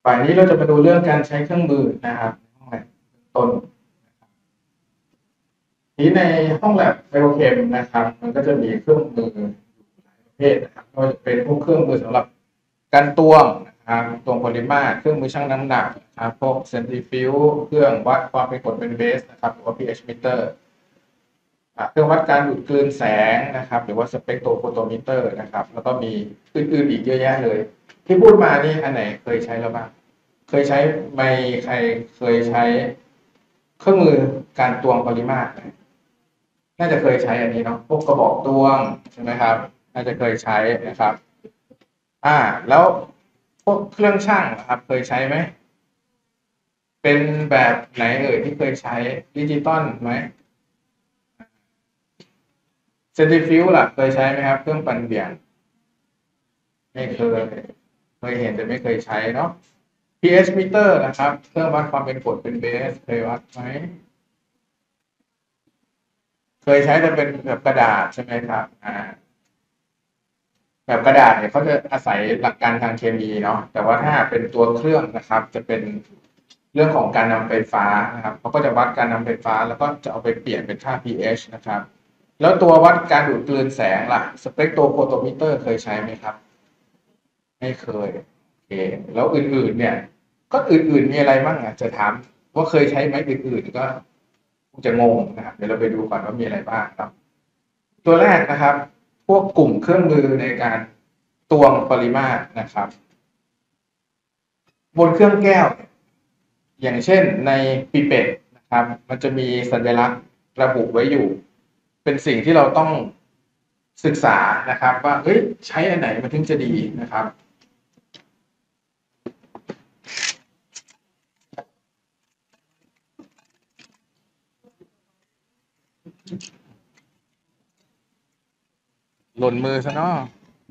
ฝ่ายนี้เราจะมาดูเรื่องการใช้เครื่องมือนะครับห้องแลบต้นที่ในห้องแลบไบโอเคมนะครับมันก็จะมีเครื่องมือหลายประเภทนะครับก็จะเป็นพวกเครื่องมือสำหรับการตวงนะครับตวงโพลิเมอร์เครื่องมือชั่งน้ำหนักนะครับพวกเซนทริฟิวเครื่องวัดความเป็นกรดเป็นเบสนะครับหรือว่า pH meter เครื่องวัดการดูดกลืนแสงนะครับหรือว่าสเปกโทรโฟโตมิเตอร์นะครับแล้วก็มีอื่นๆอีกเยอะแยะเลยที่พูดมานี่อันไหนเคยใช้แล้วบ้างเคยใช้ไม่ใครเคยใช้เครื่องมือการตวงปริมาตรน่าจะเคยใช้อันนี้เนาะพวกกระบอกตวงใช่ไหมครับน่าจะเคยใช้นะครับแล้วพวกเครื่องชั่งนะครับเคยใช้ไหมเป็นแบบไหนเอ่ยที่เคยใช้ดิจิตอลไหมเซนทริฟิวล่ะเคยใช้ไหมครับเครื่องปั่นเบี่ยงไม่เคยเห็นแต่ไม่เคยใช้เนาะ pH meter นะครับเครื่องวัดความเป็นกรดเป็นเบสเคยวัดไหมเคยใช้แต่เป็นแบบกระดาษใช่ไหมครับแบบกระดาษเนี่ยเขาจะอาศัยหลักการทางเคมีเนาะแต่ว่าถ้าเป็นตัวเครื่องนะครับจะเป็นเรื่องของการนำไฟฟ้านะครับเขาก็จะวัดการนำไฟฟ้าแล้วก็จะเอาไปเปลี่ยนเป็นค่า pH นะครับแล้วตัววัดการดูดกลืนแสงล่ะสเปกโทรโฟโตมิเตอร์เคยใช้ไหมครับไม่เคยโอเคแล้วอื่นๆเนี่ยก็อื่นๆมีอะไรบ้างอ่ะจะถามว่าเคยใช้ไหมอื่นๆก็คงจะงงนะครับเดี๋ยวเราไปดูก่อนว่ามีอะไรบ้างครับตัวแรกนะครับพวกกลุ่มเครื่องมือในการตวงปริมาตรนะครับบนเครื่องแก้วอย่างเช่นในปิเป็ดนะครับมันจะมีสัญลักษณ์ระบุไว้อยู่เป็นสิ่งที่เราต้องศึกษานะครับว่าเฮ้ยใช้อันไหนมันถึงจะดีนะครับหล่นมือซะเนาะ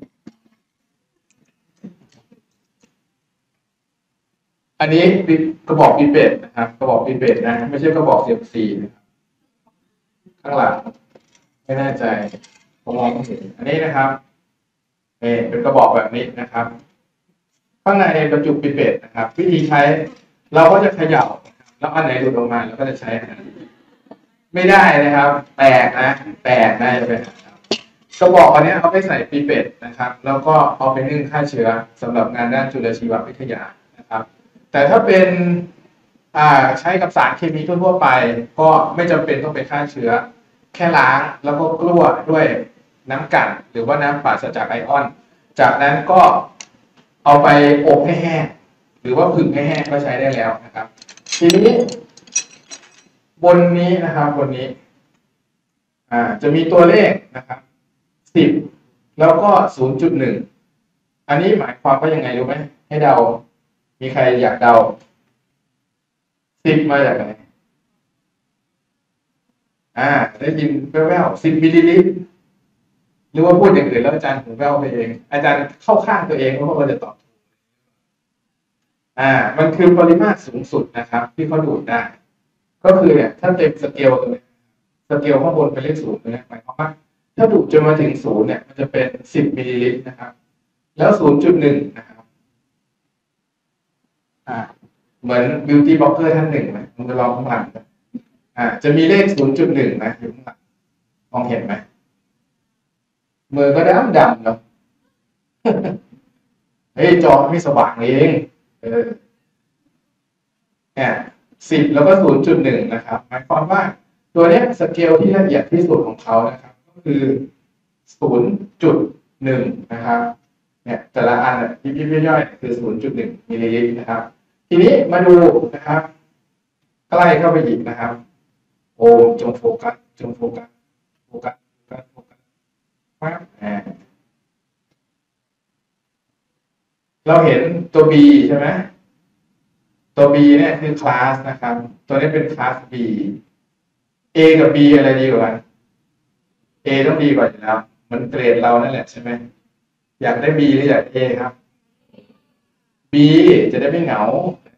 อันนี้กระบอกปิเป็ดนะครับกระบอกปิเป็ดนะไม่ใช่กระบอกCFCนะครับข้างหลังไม่แน่ใจผมมองไม่เห็นอันนี้นะครับเป็นกระบอกแบบนี้นะครับข้างในบรรจุปิเป็ดนะครับวิธีใช้เราก็จะเขย่าแล้วอันไหนหลุดออกมาเราก็จะใช้อันนั้นไม่ได้นะครับแตกนะแตกได้เลยกระบอกอันนี้เอาไปใส่ปิเป็ดนะครับแล้วก็เอาไปนึ่งฆ่าเชื้อสำหรับงานด้านจุลชีววิทยานะครับแต่ถ้าเป็นใช้กับสารเคมีทั่วๆไปก็ไม่จำเป็นต้องไปฆ่าเชื้อแค่ล้างแล้วก็กลั้วด้วยน้ำกลั่นหรือว่าน้ำปราศจากไอออนจากนั้นก็เอาไปอบให้แห้งหรือว่าผึ่งให้แห้งก็ใช้ได้แล้วนะครับทีนี้บนนี้นะครับบนนี้จะมีตัวเลขนะครับ10แล้วก็0.1อันนี้หมายความว่ายังไงรู้ไหมให้เดามีใครอยากเดา10มาจากไหนได้ยินแว่วๆ10 มิลลิลิตรหรือว่าพูดอย่างอื่นแล้วอาจารย์หูแว่วไปเองอาจารย์เข้าข้างตัวเองเพราะว่าจะตอบมันคือปริมาตรสูงสุดนะครับที่เขาดูดได้ก็คือเนี่ยถ้าเต็มสเกลเลยสเกลข้างบนเป็นเลขศูนย์นะหมายความว่าถ้าดูดจนมาถึงศูนย์เนี่ยมันจะเป็น10 มิลลิลิตรนะครับแล้ว0.1นะครับเหมือนบิวตี้บล็อกเกอร์ท่านหนึ่งไหมมันจะลองข้างหลังจะมีเลข0.1นะอยู่ข้างหลังมองเห็นไหมมือก็ดำเนาะเฮ้ยจอไม่สว่างเองเออเนี่ย10แล้วก็0.1นะครับหมายความว่าตัวนี้สเกลที่ละเอียดที่สุดของเขานะครับก็คือ0.1นะครับเนี่ยแต่ละอันยิบย่อยคือ0.1มิลลิลิตรนะครับทีนี้มาดูนะครับใกล้เข้าไปอีกนะครับโอจงโฟกัสจงโฟกัสโฟกัสโฟกัสปั๊บเราเห็นตัว B ใช่ไหมตัว B เนี่ยคือคลาสนะครับตัวนี้เป็นคลาส B A กับ B อะไรดีกว่ากัน A ต้องดีกว่าอยู่แล้วมันเกรดเรานั่นแหละใช่ไหมอยากได้ B หรืออยาก A ครับ B จะได้ไม่เหงา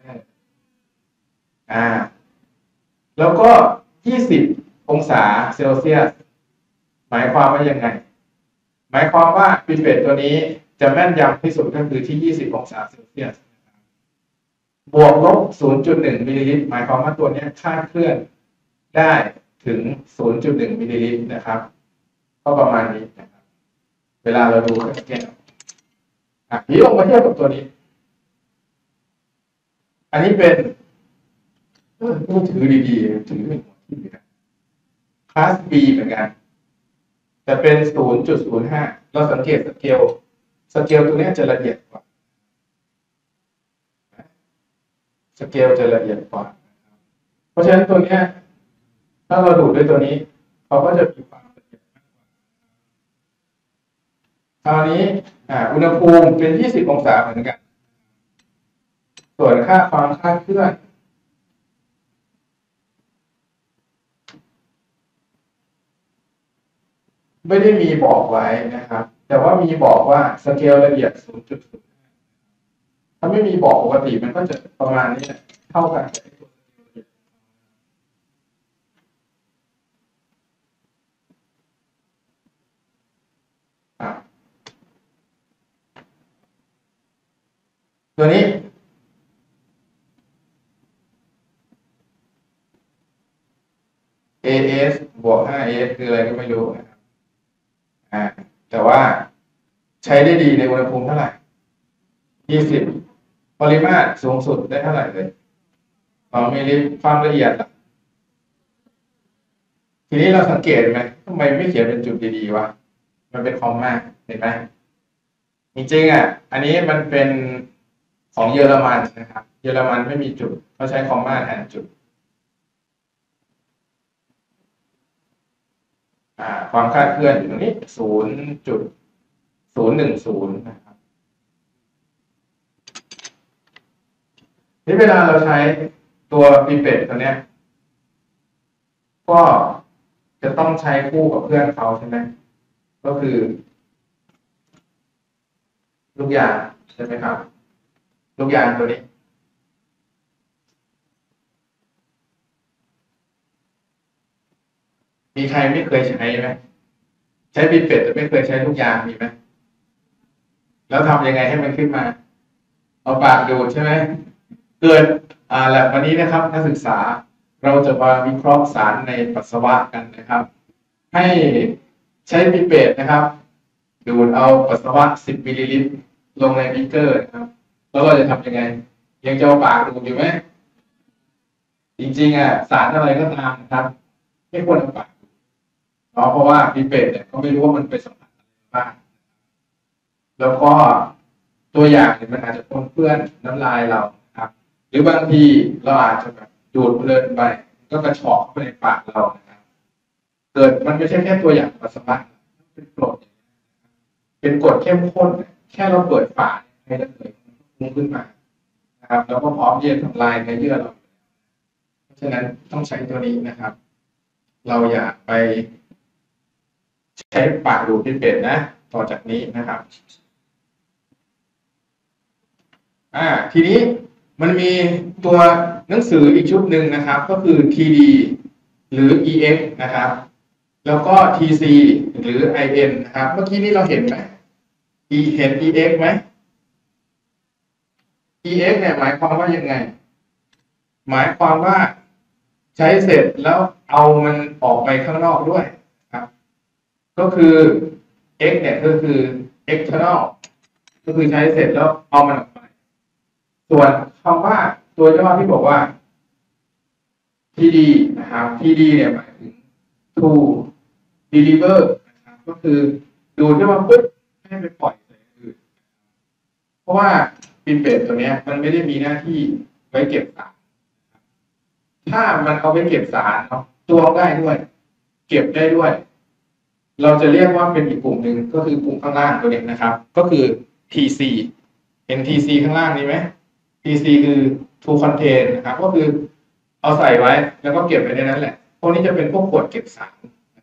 อ่าแล้วก็20องศาเซลเซียสหมายความว่ายังไงหมายความว่าปิเป็ดตัวนี้จะแม่นยำที่สุดก็คือที่20องศาเซลเซียสบวกลบ 0.1 มิลลิลิตรหมายความว่าตัวนี้คลาดเคลื่อนได้ถึง 0.1 มิลลิลิตรนะครับก็ประมาณนี้นะครับเวลาเราดูเครื่องแก้วนี้ลงมาเทียบกับตัวนี้ อันนี้เป็นมือถือดีๆถือเป็นหัวที่นะคลาส B เหมือนกันแต่เป็น 0.05 เราสังเกตสเกลตัวนี้จะละเอียดกว่าสเกลจะละเอียดกว่าเพราะฉะนั้นตัวนี้ถ้าเราดูดด้วยตัวนี้เขาก็จะมีความละเอียดมากกว่าคราวนี้อุณหภูมิเป็น 20 องศาเหมือนกันส่วนค่าความคลาดเคลื่อนไม่ได้มีบอกไว้นะครับแต่ว่ามีบอกว่าสเกลละเอียด 0.0 ถ้าไม่มีบอกปกติมันก็จะประมาณนี้เท่ากันตัวนี้ AS บวก 5S คืออะไรก็ไม่รู้นะครับแต่ว่าใช้ได้ดีในอุณหภูมิเท่าไหร่ 20 ปริมาตรสูงสุดได้เท่าไหร่เลย2 มิลลิลิตรความละเอียดล่ะทีนี้เราสังเกตไหมทำไมไม่เขียนเป็นจุดดีๆวะมันเป็นคอมมาเห็นไหมจริงๆอันนี้มันเป็นของเยอรมันนะครับเยอรมันไม่มีจุดเขาใช้คอมมาแทนจุดความคลาดเคลื่อนอยู่ตรงนี้ 0.010 นะครับนี่เวลาเราใช้ตัวปิเป็ดตัวเนี้ยก็จะต้องใช้คู่กับเพื่อนเขาใช่ไหมก็คือลูกยางใช่ไหมครับลูกยางตัวนี้มีใครไม่เคยใช้ไหมใช้ปิเป็ดแต่ไม่เคยใช้ลูกยางมีไหมแล้วทำยังไงให้มันขึ้นมาเอาปากดูดใช่ไหมเกิดแลบวันนี้นะครับนักศึกษาเราจะมาวิเคราะห์สารในปัสสาวะกันนะครับให้ใช้ปิเป็ดนะครับดูดเอาปัสสาวะ 10 มิลลิลิตรลงในบีเกอร์นะครับแล้วเราจะทำยังไงยังจะเอาปากดูดอยู่ไหมจริงๆสารอะไรก็ตามนะครับไม่ควรเอาปากเพราะว่าปิเป็ดเนี่ยก็ไม่รู้ว่ามันไปสัมผัสอะไรบ้างแล้วก็ตัวอย่างเนี่ยมันอาจจะปนเปื้อนน้ำลายเราครับหรือบางทีเราอาจจะแบบดูดเพลินไปก็กระชอกเข้าไปในปากเรานะครับเกิดมันไม่ใช่แค่ตัวอย่างปัสสาวะเป็นกรดเป็นกรดเข้มข้นแค่เราเปิดฝาให้ได้เลยพุ่งขึ้นมานะครับแล้วก็พร้อมที่จะทำลายเนื้อเยื่อเราเพราะฉะนั้นต้องใช้ตัวนี้นะครับเราอย่าไปใช้ปากดูดปิเป็ดนะต่อจากนี้นะครับทีนี้มันมีตัวหนังสืออีกชุดหนึ่งนะครับก็คือ TD หรือ EX นะครับแล้วก็ TC หรือ IN นะครับเมื่อกี้นี้เราเห็นไหมเห็น EX ไหม EX เนี่ยหมายความว่ายังไงหมายความว่าใช้เสร็จแล้วเอามันออกไปข้างนอกด้วยครับก็คือ X เนี่ยก็คือ external ก็คือใช้เสร็จแล้วเอามันออกไปส่วนคำว่าตัวย่อที่บอกว่า TD นะครับ TD เนี่ยหมายถึง to deliver นะครับก็คือดูที่ว่าปุ๊บให้ไปปล่อยใส่อื่นเพราะว่าปิเป็ดตัวนี้มันไม่ได้มีหน้าที่ไว้เก็บสารถ้ามันเอาไปเก็บสารเนาะตัวได้ด้วยเก็บได้ด้วยเราจะเรียกว่าเป็นอีกกลุ่มหนึ่งก็คือกลุ่มข้างล่างตัวนี้นะครับก็คือ TC เห็น TC ข้างล่างนี้ไหม TC คือ to contain นะครับก็คือเอาใส่ไว้แล้วก็เก็บไว้ในนั้นแหละพวกนี้จะเป็นพวกขวดเก็บสาร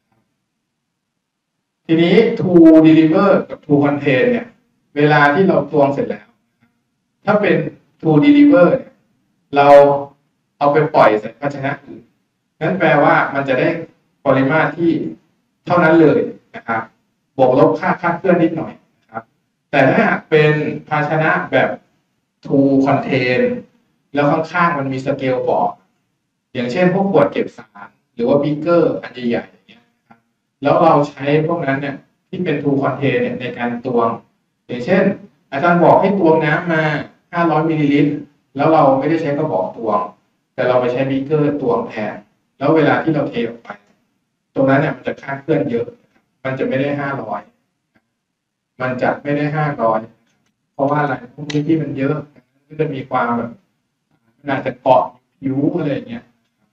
ทีนี้ to deliver กับ to contain เนี่ยเวลาที่เราตวงเสร็จแล้วถ้าเป็น to deliver เนี่ยเราเอาไปปล่อยใส่ภาชนะอื่นนั่นแปลว่ามันจะได้ปริมาตรที่เท่านั้นเลยนะครับบวกลบค่าคลาดเคลื่อนนิดหน่อยนะครับแต่ถ้าเป็นภาชนะแบบ to contain แล้วข้างๆมันมีสเกลบอกอย่างเช่นพวกขวดเก็บสารหรือว่าบิ๊กเกอร์อันใหญ่ๆอย่างเงี้ยครับแล้วเราใช้พวกนั้นเนี่ยที่เป็นทูคอนเทนเนี่ยในการตวงอย่างเช่นอาจารย์บอกให้ตวงน้ำมา500มิลลิลิตรแล้วเราไม่ได้ใช้กระบอกตวงแต่เราไปใช้บิ๊กเกอร์ตวงแทนแล้วเวลาที่เราเทออกไปตรงนั้นเนี่ยมันจะคลาดเคลื่อนเยอะมันจะไม่ได้500มันจะไม่ได้500เพราะว่าอะไรพวกนี้ที่มันเยอะก็จะมีความแบบมันอาจจะเกาะผิวอะไรอย่างเงี้ย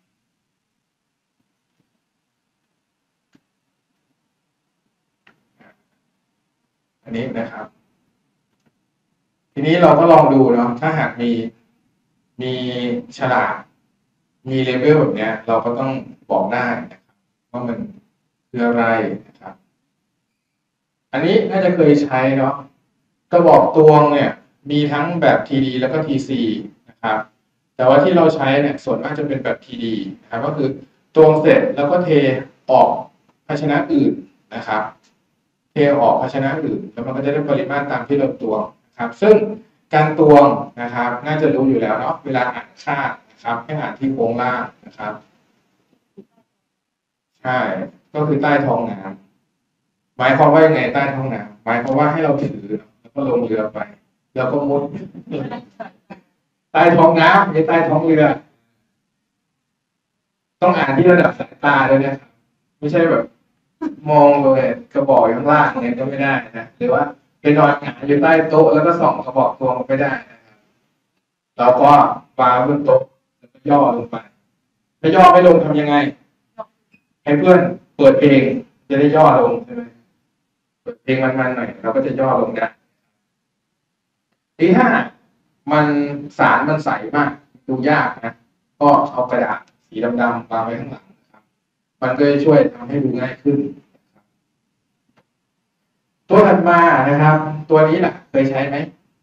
อันนี้นะครับทีนี้เราก็ลองดูเนาะถ้าหากมีฉลากมีเลเวลแบบเนี้ยเราก็ต้องบอกได้นะครับว่ามันคืออะไรนะครับอันนี้น่าจะเคยใช้เนาะกระบอกตวงเนี่ยมีทั้งแบบ TD แล้วก็ TC นะครับแต่ว่าที่เราใช้เนี่ยส่วนมากจะเป็นแบบ TD นะครับก็คือตวงเสร็จแล้วก็เทออกภาชนะอื่นนะครับเทออกภาชนะอื่นแล้วมันก็จะได้ปริมาตรตามที่เราตวงนะครับซึ่งการตวงนะครับน่าจะรู้อยู่แล้วเนาะเวลาอ่านค่านะครับให้อ่านที่โครงล่างนะครับใช่ก็คือใต้ท้องน้ำหมายความว่ายังไงใต้ท้องน้ำหมายความว่าให้เราถือแล้วก็ลงเรือไปแล้วก็มุดใต้ท้องน้ำไม่ใต้ท้องเรือต้องอ่านที่ระดับสายตาด้วยนะครับไม่ใช่แบบมองเลยกระบอกข้างล่างเนี่ยก็ไม่ได้นะหรือว่าไปนอนหงายอยู่ใต้โต๊ะแล้วก็ส่องกระบอกตัวไม่ได้นะครับเราก็วางบนโต๊ะแล้วก็ย่อลงไปถ้าย่อไม่ลงทำยังไงให้เพื่อนเปิดเพลงจะได้ย่อลงใช่ไหมเปิดเพลงมันๆหน่อยเราก็จะย่อลงได้ทีถ้ามันสารมันใสมากดูยากนะก็เอากระดาษสีดำๆวางไว้ข้างหลังนะครับมันก็จะช่วยทำให้ดูง่ายขึ้นตัวถัดมานะครับ ตัวนี้แหละเคยใช้ไหม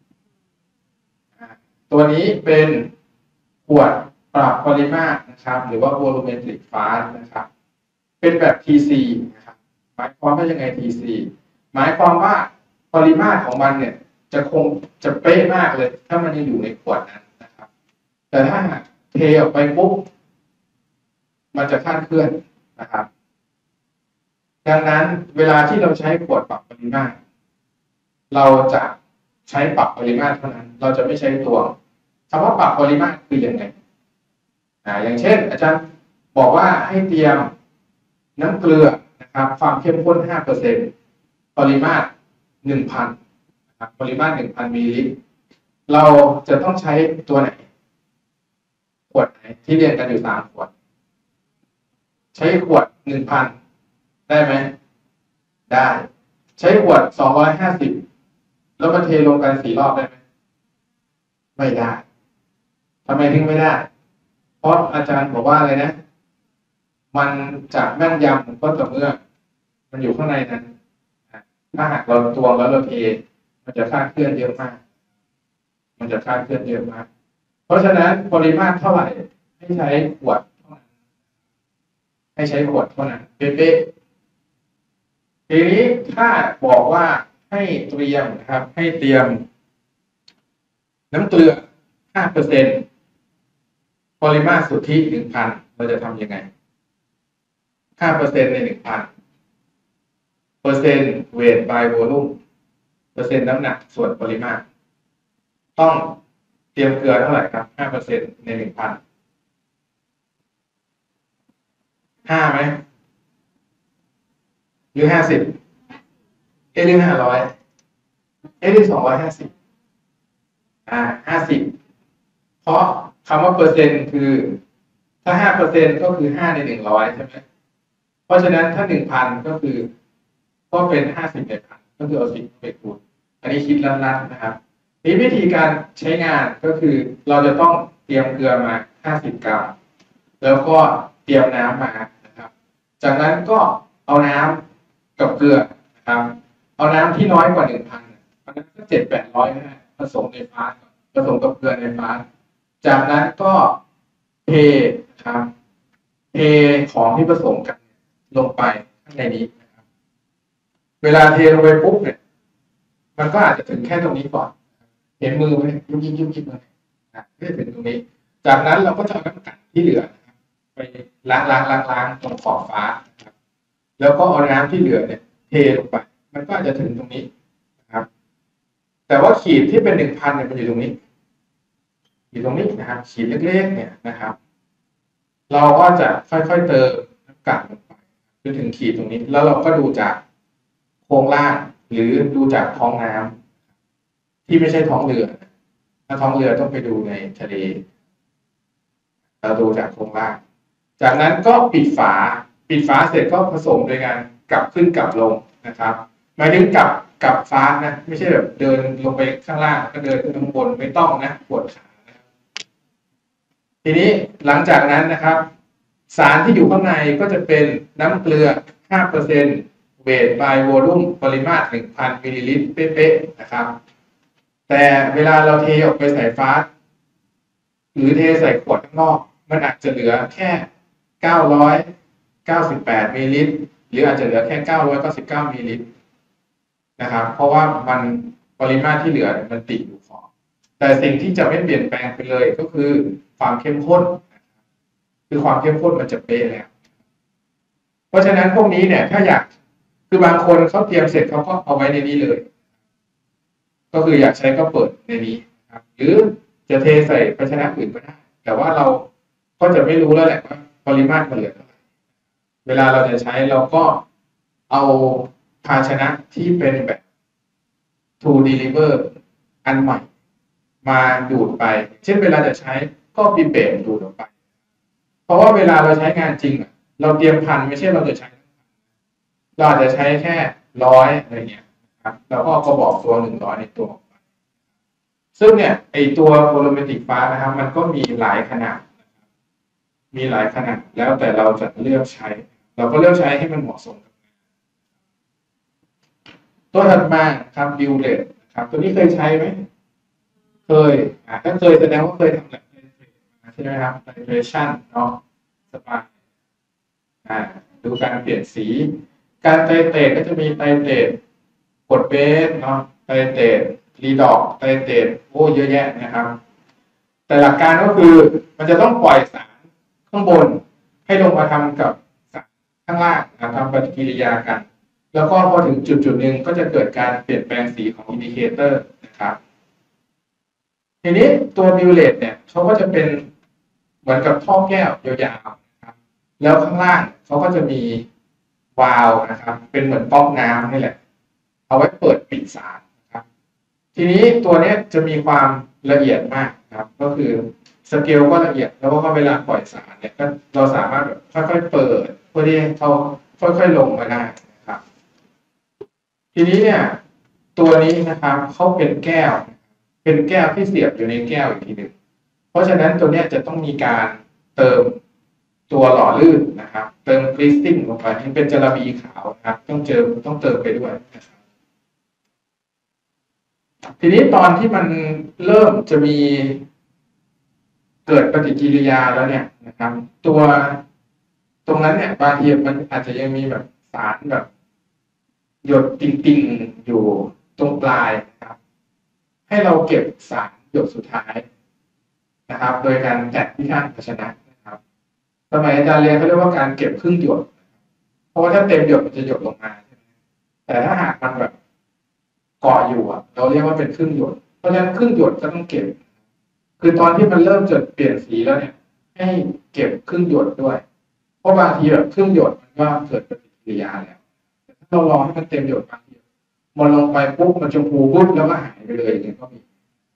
ตัวนี้เป็นขวดปรับปริมาตรนะครับหรือว่า volumetric fast นะครับเป็นแบบ TC นะครับหมายความว่ายังไง TC หมายความว่าปริมาตรของมันเนี่ยจะเป๊ะมากเลยถ้ามันยังอยู่ในขวดนั้นนะครับแต่ถ้าเทออกไปปุ๊บมันจะคลาดเคลื่อนนะครับดังนั้นเวลาที่เราใช้ขวดปรับปริมาตรเราจะใช้ปรับปริมาตรเท่านั้นเราจะไม่ใช้ตวงคำว่าปรับปริมาตรคือยังไงอย่างเช่นอาจารย์บอกว่าให้เตรียมน้ำเกลือนะครับความเข้มข้น 5% ปริมาตร 1,000 นะครับปริมาตร 1,000 มิลลิลิตรเราจะต้องใช้ตัวไหนขวดไหนที่เรียนกันอยู่3ขวดใช้ขวด 1,000 ได้ไหมได้ใช้ขวด 250 แล้วมาเทลงกัน4 รอบได้ไหมไม่ได้ทำไมถึงไม่ได้เพราะอาจารย์บอกว่าอะไรนะมันจะแม่นยำก็ต่อเมื่อมันอยู่ข้างในนั้นถ้าหากเราตวงแล้วเราเทมันจะคลาดเคลื่อนเยอะมากมันจะคลาดเคลื่อนเยอะมากเพราะฉะนั้นปริมาตรเท่าไหร่ให้ใช้ขวดเท่านั้นให้ใช้ขวดเท่านั้นเป๊ะๆทีนี้ถ้าบอกว่าให้เตรียมนะครับให้เตรียมน้ำเกลือ 5% ปริมาตรสุทธิ 1,000 เราจะทำยังไง 5% ใน 1,000 เปอร์เซ็นต์ weight by volume เปอร์เซ็นต์น้ำหนักส่วนปริมาตรต้องเตรียมเกลือเท่าไหร่ครับ 5% ใน 1,000 5ไหมหรือ50หรือ500หรือ25050เพราะคำว่าเปอร์เซ็นต์คือถ้า 5% ก็คือ5ใน100ใช่ไหมเพราะฉะนั้นถ้า 1,000 ก็คือก็เป็น50ในพันก็คือเอา10ไปคูณอันนี้คิดลัดๆนะครับนี่วิธีการใช้งานก็คือเราจะต้องเตรียมเกลือมา50 กรัมแล้วก็เตรียมน้ำมานะครับจากนั้นก็เอาน้ำกับเกลือนะครับเอาน้ำที่น้อยกว่า 1,000 อันนั้นก็700-800นะผสมในฟาสผสมกับเกลือในฟาสจากนั้นก็เทครับเทของที่ผสมกันลงไปข้างในนี้นะครับเวลาเทลงไปปุ๊บเนี่ยมันก็อาจจะถึงแค่ตรงนี้ก่อนเห็นมือไหมยุบยิบยุบยิบเลยก็จะถึงตรงนี้จากนั้นเราก็จะเอาน้ำกัดที่เหลือไปล้างตรงขอบฟ้านะครับแล้วก็เอาน้ำที่เหลือเนี่ยเทลงไปมันก็จะถึงตรงนี้นะครับแต่ว่าขีดที่เป็น 1,000 เนี่ยมันอยู่ตรงนี้นะครับขีดเล็กๆเนี่ยนะครับเราก็จะค่อยๆเติมน้ำกัดลงไปจนถึงขีดตรงนี้แล้วเราก็ดูจากโครงล่างหรือดูจากท้องน้ำที่ไม่ใช่ท้องเรือถ้าท้องเรือต้องไปดูในทะเลเราดูจากโครงล่างจากนั้นก็ปิดฝาเสร็จก็ผสมโดยการกลับขึ้นกลับลงนะครับหมายถึงกลับฟ้านะไม่ใช่แบบเดินลงไปข้างล่างก็เดินขึ้นข้างบนไม่ต้องนะปวดขาทีนี้หลังจากนั้นนะครับสารที่อยู่ข้างในก็จะเป็นน้ำเกลือ 5% เวท by volume ปริมาตร 1,000 มิลลิลิตรเป๊ะๆนะครับแต่เวลาเราเทออกไปใส่ฟาสหรือเทใส่ขวดข้างนอกมันอาจจะเหลือแค่998 มิลลิลิตรหรืออาจจะเหลือแค่999 มิลลิลิตรนะครับเพราะว่ามันปริมาตรที่เหลือมันติดอยู่ขอบแต่สิ่งที่จะไม่เปลี่ยนแปลงไปเลยก็คือความเข้มข้นคือความเข้มข้นมันจะเป๊ะแล้วเพราะฉะนั้นพวกนี้เนี่ยถ้าอยากคือบางคนเขาเตรียมเสร็จเขาก็เอาไว้ในนี้เลยก็คืออยากใช้ก็เปิดในนี้ครับหรือจะเทใส่ภาชนะอื่นก็ได้แต่ว่าเราก็จะไม่รู้แล้วแหละว่าปริมาตรมันเหลือเท่าไหร่เวลาเราจะใช้เราก็เอาภาชนะที่เป็นแบบ to deliver อันใหม่มาดูดไปเช่นเวลาจะใช้ก็ปิเปตดูดออกไปเพราะว่าเวลาเราใช้งานจริงเราเตรียมพันไม่ใช่เราจะใช้เราอาจจะใช้แค่100อะไรเงี้ยครับเราก็กระบอกตัว100ในตัวออกไปซึ่งเนี่ยไอตัวโพลิเมติกฟ้านะครับมันก็มีหลายขนาดแล้วแต่เราจะเลือกใช้เราก็เลือกใช้ให้มันเหมาะสมตัวถัดมาครับบิวเลตครับตัวนี้เคยใช้ไหมเคยถ้าเคยแสดงว่าเคยทำแบบใช่ไหมครับไทเทรชั่นเนาะสปาดูการเปลี่ยนสีการไตรเตรดก็จะมีไตรเตรดกรดเบสเนาะไตรเตรดรีดอกไตรเตรดโอ้เยอะแยะนะครับแต่หลักการก็คือมันจะต้องปล่อยสารข้างบนให้ลงมาทำกับสารข้างล่างทำปฏิกิริยากันแล้วก็พอถึงจุดหนึ่งก็จะเกิดการเปลี่ยนแปลงสีของอินดิเคเตอร์นะครับทีนี้ตัวบิวเลตเนี่ยเขาก็จะเป็นเหมือนกับท่อแก้วยาวๆนะครับแล้วข้างล่างเขาก็จะมีวาล์วนะครับเป็นเหมือนป๊อกน้ำนี่แหละเอาไว้เปิดปิดสารนะครับทีนี้ตัวนี้จะมีความละเอียดมากครับก็คือสเกลก็ละเอียดแล้วก็เวลาปล่อยสารเนี่ยก็เราสามารถแบบค่อยๆเปิดเพื่อที่เขาค่อยๆลงมาได้นะครับทีนี้เนี่ยตัวนี้นะครับเขาเป็นแก้วที่เสียบอยู่ในแก้วอีกทีหนึ่งเพราะฉะนั้นตัวนี้จะต้องมีการเติมตัวหล่อลื่นนะครับเติมกริสติ้งลงไปที่เป็นจาระบีขาวนะครับต้องเติมไปด้วยนะครับทีนี้ตอนที่มันเริ่มจะมีเกิดปฏิกิริยาแล้วเนี่ยนะครับตัวตรงนั้นเนี่ยบางทีมันอาจจะยังมีแบบสารแบบหยดติ่งๆอยู่ตรงปลายนะครับให้เราเก็บสารหยดสุดท้ายนะครับโดยการแตะที่ข้างภาชนะนะครับสมัยอาจารย์เรียนเขาเรียกว่าการเก็บครึ่งหยดเพราะว่าถ้าเต็มหยดมันจะหยดลงมาแต่ถ้าหากมันแบบเกาะอยู่เราเรียกว่าเป็นครึ่งหยดเพราะฉะนั้นครึ่งหยดก็ต้องเก็บคือตอนที่มันเริ่มจะเปลี่ยนสีแล้วเนี่ยให้เก็บครึ่งหยดด้วยเพราะบางทีแบบครึ่งหยดมันก็เกิดปฏิกิริยาแล้วถ้าเรารอให้มันเต็มหยดบางทีมันลงไปปุ๊บมันชมพูปุ๊บแล้วก็หายไปเลยอย่างเงี้ยก็มี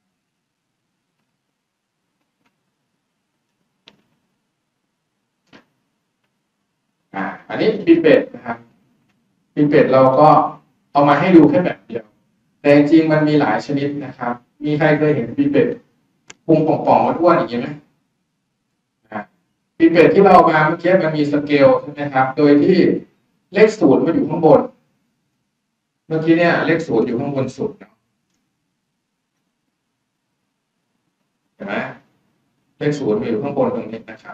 อันนี้ปิเป็ดนะครับปิเป็ดเราก็เอามาให้ดูแค่แบบเดียวแต่จริงมันมีหลายชนิดนะครับมีใครเคยเห็นปิเป็ดพุงป่องๆอ้วนๆอย่างนี้ไหมปิเป็ดที่เรามาเมื่อกี้มันมีสเกลใช่ไหมครับโดยที่เลขศูนย์มันอยู่ข้างบนเมื่อกี้เนี่ยเลขศูนย์อยู่ข้างบนสุดเนาะเห็นไหมเลขศูนย์อยู่ข้างบนตรงนี้นะครับ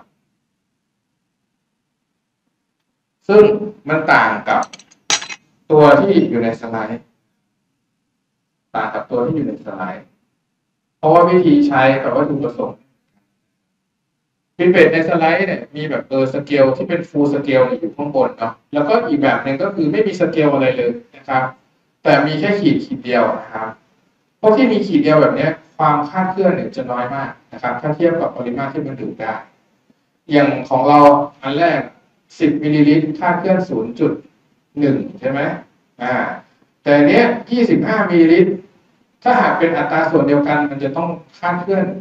ซึ่งมันต่างกับตัวที่อยู่ในสไลด์เพราะว่าวิธีใช้กับวัตถุประสงค์พิเปตในสไลด์เนี่ยมีแบบสเกลที่เป็นฟูลสเกลอยู่ข้างบนเนาะแล้วก็อีกแบบหนึ่งก็คือไม่มีสเกลอะไรเลยนะครับแต่มีแค่ขีดเดียวนะครับพวกที่มีขีดเดียวแบบนี้ความคลาดเคลื่อนเนี่ยจะน้อยมากนะครับถ้าเทียบกับปริมาตรที่มันดูดได้อย่างของเราอันแรก10มิลลิลิตรคลาดเคลื่อน0.1ใช่ไหมแต่เนี้ย25มิลลิลิตรถ้าหากเป็นอัตราส่วนเดียวกันมันจะต้องคลาดเคลื่อน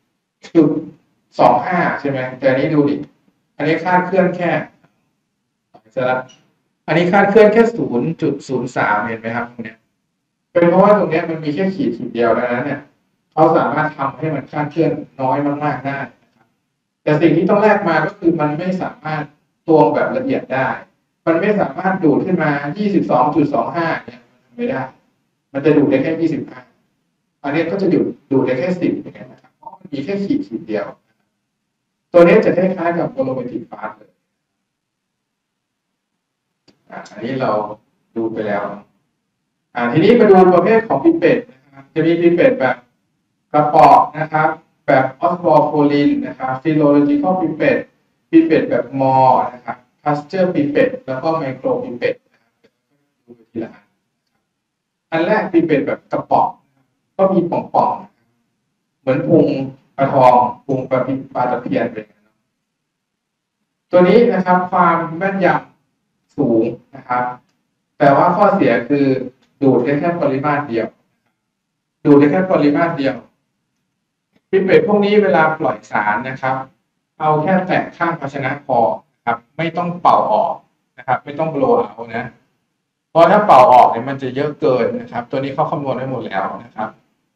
0.25ใช่ไหมแต่อันนี้ดูดิอันนี้คลาดเคลื่อนแค่อันนี้คลาดเคลื่อนแค่0.03เห็นไหมครับตรงนี้เป็นเพราะว่าตรงนี้มันมีแค่ขีดเดียวแล้วเนี่ยเขาสามารถทำให้มันคลาดเคลื่อนน้อยมากๆได้แต่สิ่งที่ต้องแลกมาก็คือมันไม่สามารถตวงแบบละเอียดได้มันไม่สามารถดูดขึ้นมา 22.25 เนี่ยมันไม่ได้มันจะดูดได้แค่25อันนี้ก็จะดูดได้แค่10อย่างเงี้ยนะครับเพราะมันมีแค่ขีดเดียวตัวนี้จะคล้ายๆกับโวลูเมตริกฟาสเลยอันนี้เราดูไปแล้วทีนี้มาดูประเภทของพิเปตนะครับจะมีพิเปตแบบกระป๋องนะครับแบบออสบอลโฟลินนะครับฟิโลโลจิคอลพิเปตแบบมอนะครับพาสเจอร์พิเปตแล้วก็ไมโครพิเปตนะครับดูทีละอันแรกพิเปตแบบกระป๋องก็มีป่องๆเหมือนพุงปลาทองพุงปลาตะเพียนเป็นตัวนี้นะครับความแม่นยำสูงนะครับแต่ว่าข้อเสียคือดูดได้แค่ปริมาตรเดียวพิเปตพวกนี้เวลาปล่อยสารนะครับเอาแค่แตะข้างภาชนะพอครับไม่ต้องเป่าออกนะครับไม่ต้องโบว์เอานะเพราะถ้าเป่าออกเนี่ยมันจะเยอะเกินนะครับตัวนี้เขาคำนวณไว้หมดแล้วนะครับ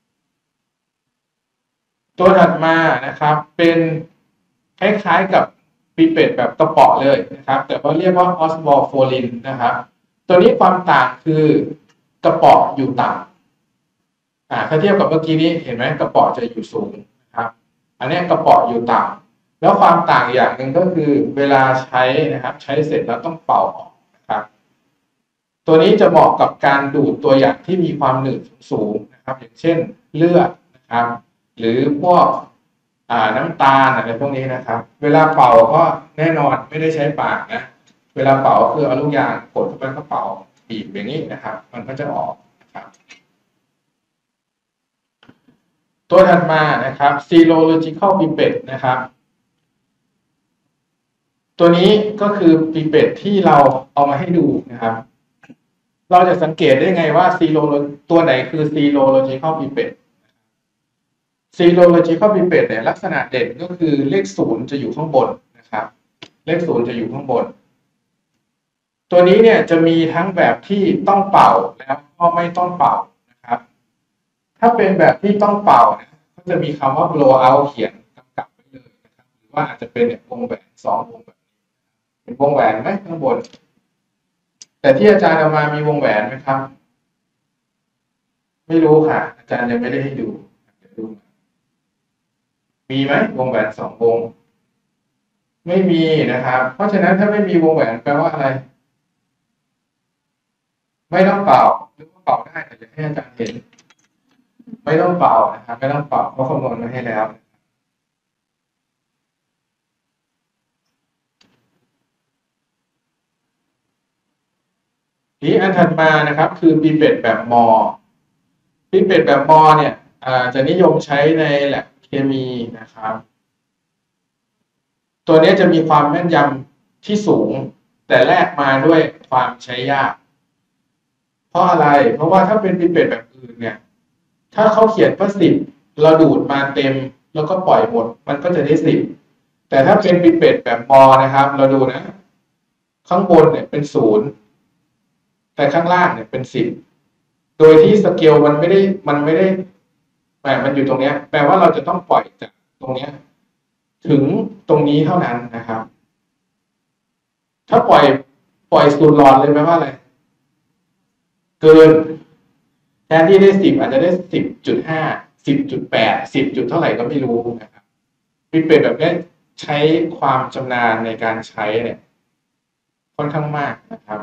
ตัวถัดมานะครับเป็นคล้ายๆกับพิเปตแบบกระป๋อเลยนะครับแต่ว่าเรียกว่าออสบอลโฟลินนะครับตัวนี้ความต่างคือกระป๋ออยู่ต่ำถ้าเทียบกับเมื่อกี้นี้เห็นไหมกระป๋อจะอยู่สูงนะครับอันนี้กระป๋ออยู่ต่ำแล้วความต่างอย่างหนึ่งก็คือเวลาใช้นะครับใช้เสร็จแล้วต้องเป่าออกนะครับตัวนี้จะเหมาะกับการดูดตัวอย่างที่มีความหนืดสูงนะครับอย่างเช่นเลือดนะครับหรือพวกน้ำตาลอะไรพวกนี้นะครับเวลาเป่าก็แน่นอนไม่ได้ใช้ปากนะเวลาเป่าคือเอาลูกยางกดเข้าไปก็เป่าบีบอย่างนี้นะครับมันก็จะออกนะครับตัวถัดมานะครับ serological pipette นะครับตัวนี้ก็คือ pipette ที่เราเอามาให้ดูนะครับเราจะสังเกตได้ไงว่าตัวไหนคือ serological pipette serological pipette เนี่ยลักษณะเด่นก็คือเลข0จะอยู่ข้างบนนะครับเลข0จะอยู่ข้างบนตัวนี้เนี่ยจะมีทั้งแบบที่ต้องเป่าแล้วก็ไม่ต้องเป่านะครับถ้าเป็นแบบที่ต้องเป่านะก็จะมีคำว่า blow out เขียนกำกับไว้เลยนะครับหรือว่าอาจจะเป็นวงแหวน2วงแบบนี้เป็นวงแหวนไหมข้างบนแต่ที่อาจารย์เอามามีวงแหวนไหมครับไม่รู้ค่ะอาจารย์ยังไม่ได้ให้ดูมีไหมวงแหวน2วงไม่มีนะครับเพราะฉะนั้นถ้าไม่มีวงแหวนแปลว่าอะไรไม่ต้องเป่าหรือว่าเป่าได้แต่จะให้อาจารย์เห็นไม่ต้องเป่านะครับไม่ต้องเป่าเพราะคำนวณมาให้แล้วทีอันถัดมานะครับคือปีเป็ดแบบมอปีเป็ดแบบมอเนี่ยจะนิยมใช้ในแลบเคมีนะครับตัวนี้จะมีความแม่นยำที่สูงแต่แลกมาด้วยความใช้ยากเพราะอะไรเพราะว่าถ้าเป็นปีเป็ดแบบอื่นเนี่ยถ้าเขาเขียนว่า10เราดูดมาเต็มแล้วก็ปล่อยหมดมันก็จะได้10แต่ถ้าเป็นปีเป็ดแบบมอนะครับเราดูนะข้างบนเนี่ยเป็น0แต่ข้างล่างเนี่ยเป็น10โดยที่สเกลมันไม่ได้มันอยู่ตรงนี้แปลว่าเราจะต้องปล่อยจากตรงนี้ถึงตรงนี้เท่านั้นนะครับถ้าปล่อยสูดหลอดเลยแปลว่าอะไรเกินแทนที่ได้10อาจจะได้10.510.810จุดเท่าไหร่ก็ไม่รู้นะครับเป็นแบบนี้ใช้ความชำนาญในการใช้เนี่ยค่อนข้างมากนะครับ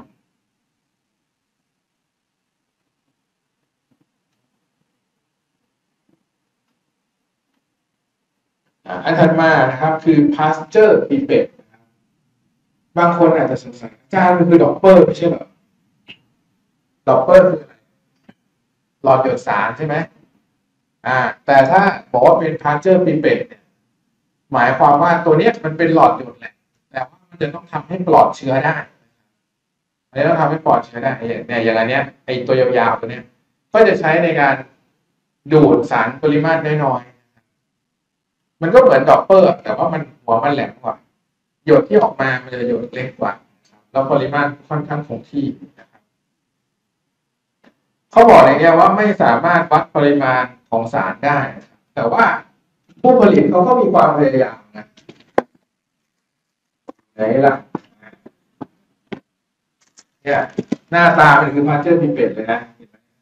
อันถัดมานะครับคือ pasture pipette บางคนอาจจะสงสัยอาจารย์มันคือดอปเปอร์ไม่ใช่เหรอดอปเปอร์คืออะไรหลอดหยดสารใช่ไหมแต่ถ้าบอกว่าเป็น pasture pipette เนี่ยหมายความว่าตัวนี้มันเป็นหลอดหยดแหละแต่ว่ามันจะต้องทำให้ปลอดเชื้อได้อันนี้ต้องทำให้ปลอดเชื้อได้เนี่ยอย่างอันเนี้ยไอตัวยาวๆตัวเนี้ยก็จะใช้ในการดูดสารปริมาตรน้อยๆมันก็เหมือนดอปเปอร์แต่ว่ามันหัวมันแหลมกว่าหยดที่ออกมามันจะหยดเล็กกว่าแล้วปริมาตรค่อนข้างคงที่นะครับเขาบอกในนี้ว่าไม่สามารถวัดปริมาณของสารได้แต่ว่าผู้ผลิตเขาก็มีความพยายามนะไหนล่ะเนี่ยหน้าตามันคือพาสเจอร์พิเป็ดเลยนะ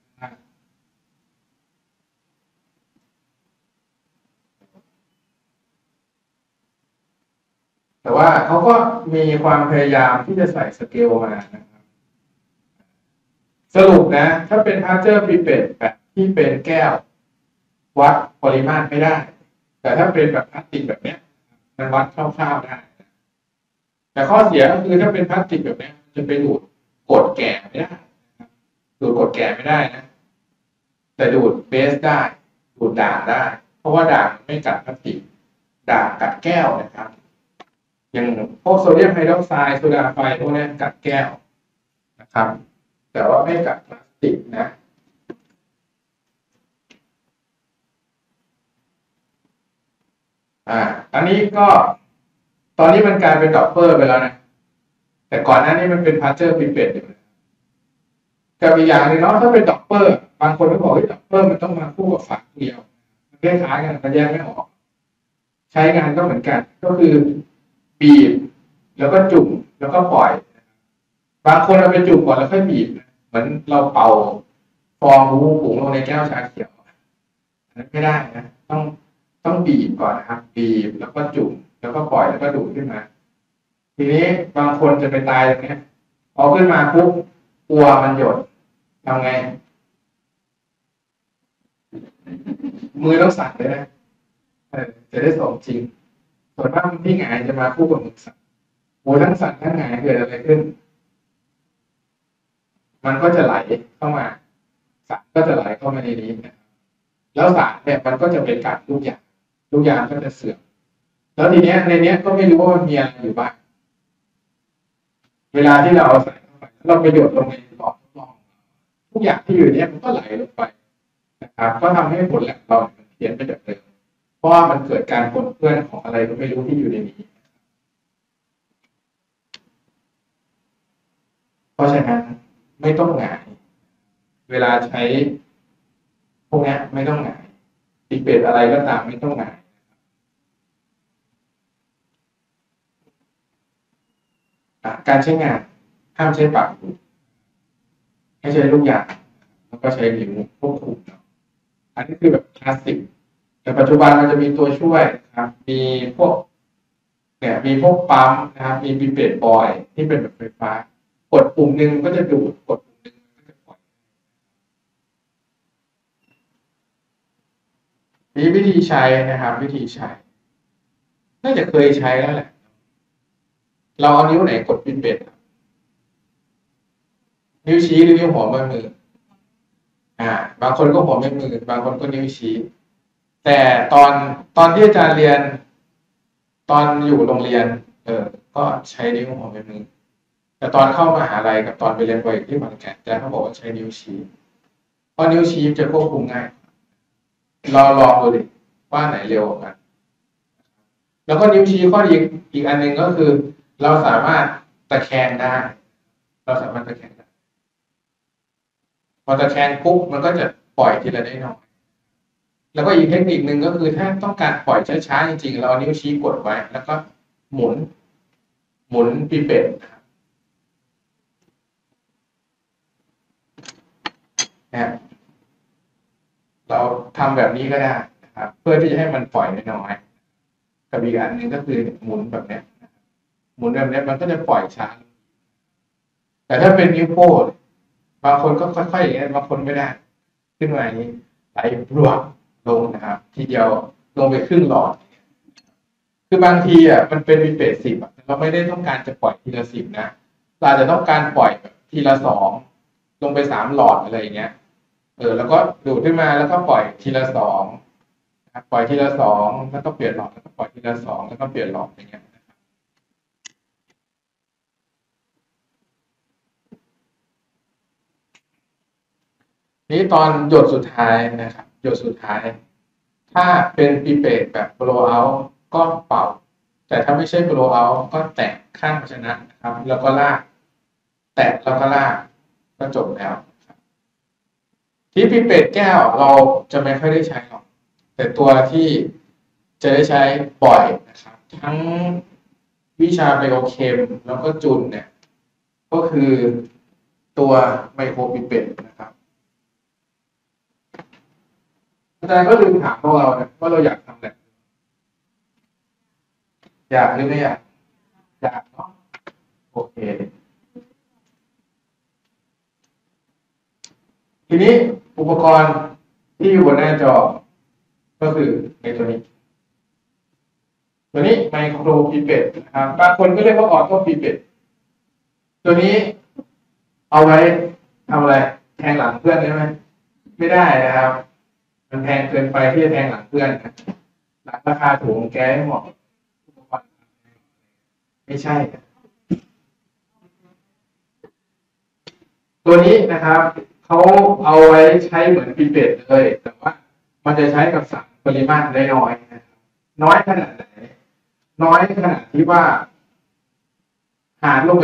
แต่ว่าเขาก็มีความพยายามที่จะใส่สเกลมานะครับสรุปนะถ้าเป็นพาสเจอร์พิเป็ดแบบที่เป็นแก้ววัดปริมาตรไม่ได้แต่ถ้าเป็นแบบพลาสติกแบบเนี้ยมันวัดคร่าวๆได้แต่ข้อเสียก็คือถ้าเป็นพลาสติกแบบนี้จะไปดูดกรดแก่ไม่ได้ดูดกรดแก่ไม่ได้นะแต่ดูดเบสได้ดูดด่างได้เพราะว่าด่างไม่กัดพลาสติกด่างกัดแก้วนะครับอย่างพวกโซเดียมไฮดรอกไซด์โซดาไฟพวกนี้กัดแก้วนะครับแต่ว่าไม่กัดพลาสติกนะอันนี้ก็ตอนนี้มันกลายเป็นดอปเปอร์ไปแล้วนะแต่ก่อนหน้านี้มันเป็นพาสเจอร์พิเป็ดอยู่กับอีกอย่างหนึ่งเนาะถ้าเป็นดอปเปอร์บางคนก็บอกว่าดอปเปอร์มันต้องมาคู่กับฝาเกลียวมันคล้ายๆกันมันแยกไม่ออกใช้งานก็เหมือนกันก็คือบีบแล้วก็จุ่มแล้วก็ปล่อยบางคนเอาไปจุ่มก่อนแล้วค่อยบีบเหมือนเราเป่าฟองหูผงลงในแก้วชาเขียวนั้นไม่ได้นะต้องบีบก่อนนะครับบีบแล้วก็จุ่มแล้วก็ปล่อยแล้วก็ดูดขึ้นมาทีนี้บางคนจะไปตายตรงนี้พอขึ้นมาปุ๊บกลัวมันหยดทำไงมือต้องสั่นเลยนะจะได้ส่งจริงส่วนมากที่หงายจะมาคู่กับมือสั่นมือทั้งสั่นทั้งหงายเกิดอะไรขึ้นมันก็จะไหลเข้ามาสารก็จะไหลเข้ามาในนี้นะแล้วสารเนี่ยมันก็จะไปกัดลูกยางก็จะเสื่อมแล้วทีนี้ในนี้ก็ไม่รู้ว่ามันมีอะไรอยู่บ้างเวลาที่เราเอาใส่เข้าไปเราไปหยดลงในหลอดทดลองทุกอย่างที่อยู่เนี่ยมันก็ไหลลงไปนะครับก็ทำให้ผลแลบเราเพี้ยนไปจากเดิมเพราะว่ามันเกิดการปนเปื้อนของอะไรก็ไม่รู้ที่อยู่ในนี้เพราะฉะนั้นไม่ต้องหงายเวลาใช้พวกนี้ไม่ต้องหงายปิดเปิดอะไรก็ตามไม่ต้องหงายการใช้งานห้ามใช้ปากให้ใช้ลูกยางแล้วก็ใช้นิ้วควบคุมอันนี้คือแบบคลาสสิกแต่ปัจจุบันมันจะมีตัวช่วยนะครับมีพวกมีพวกปั๊มนะครับมีปิเปตบอยที่เป็นแบบไฟฟ้ากดปุ่มหนึ่งก็จะดูดกดปุ่มหนึ่งก็จะปล่อยมีวิธีใช้นะครับวิธีใช้น่าจะเคยใช้แล้วแหละเราเอานิ้วไหนกดปิเปตนิ้วชี้หรือนิ้วหัวแม่มือบางคนก็หัวแม่มือบางคนก็นิ้วชี้แต่ตอนที่อาจารย์เรียนตอนอยู่โรงเรียนก็ใช้นิ้วหัวแม่มือแต่ตอนเข้ามหาลัยกับตอนไปเรียนโปรเจกต์ที่ขอนแก่นอาจารย์เขาบอกว่าใช้นิ้วชี้เพราะนิ้วชี้จะควบคุมง่ายเราลองดูดิว่าไหนเร็วกว่ากันแล้วก็นิ้วชี้ข้อดีอีกอันหนึ่งก็คือเราสามารถตะแคงได้เราสามารถตะแคงได้พอตะแคงปุ๊บมันก็จะปล่อยทีละได้น้อยแล้วก็อีกเทคนิคหนึ่งก็คือถ้าต้องการปล่อยช้าๆจริงๆเราเอานิ้วชี้กดไว้แล้วก็หมุนปีเป็ดนะเราทำแบบนี้ก็ได้นะครับเพื่อที่จะให้มันปล่อยน้อยๆกับอีกอันหนึ่งก็คือหมุนแบบนี้หมุนแบบนี้มันก็จะปล่อยช้าแต่ถ้าเป็นนิ้วโป้งบางคนก็ค่อยๆอย่างนี้บางคนไม่ได้ขึ้นมาอย่างนี้ไหลรวบลงนะครับทีเดียวลงไปครึ่งหลอดคือบางทีมันเป็นปีเป็ด10เราไม่ได้ต้องการจะปล่อยทีละ10นะเราอาจจะต้องการปล่อยแบบทีละ2ลงไป3หลอดอะไรอย่างเงี้ยแล้วก็ดูดขึ้นมาแล้วก็ปล่อยทีละ2ปล่อยทีละ2แล้วก็เปลี่ยนหลอดแล้วก็ปล่อยทีละ2แล้วก็เปลี่ยนหลอดอย่างเงี้ยนี่ตอนหยดสุดท้ายนะครับหยดสุดท้ายถ้าเป็นปีเป็ดแบบ blow out ก็เป่าแต่ถ้าไม่ใช่ blow out ก็แตะข้างภาชนะนะครับแล้วก็ลากแตะแล้วก็ลากก็จบแล้วที่ปีเป็ดแก้วเราจะไม่ค่อยได้ใช้หรอกแต่ตัวที่จะได้ใช้บ่อยนะครับทั้งวิชาไบโอเคมแล้วก็จุลเนี่ยก็คือตัวไมโครปีเป็ดนะครับอาจารย์ก็ลืมถามพวกเรานะว่าเราอยากทำอะไรอยากหรือไม่อยากอยากเนาะโอเคทีนี้อุปกรณ์ที่อยู่บนหน้าจอก็คือในตัวนี้ไมโครปีเป็ดนะครับบางคนก็เรียกว่าออโต้ปีเป็ดตัวนี้เอาไว้ทำอะไรแทงหลังเพื่อนได้ไหมไม่ได้นะครับมันแพงเกินไปที่จะแทงหลังเพื่อนหลังราคาถูกแก้ให้เหมาะไม่ใช่ตัวนี้นะครับเขาเอาไว้ใช้เหมือนปีเป็ดเลยแต่ว่ามันจะใช้กับสัตว์ปริมาตรได้น้อยนะครับน้อยขนาดไหนน้อยขนาดที่ว่าหารลงไป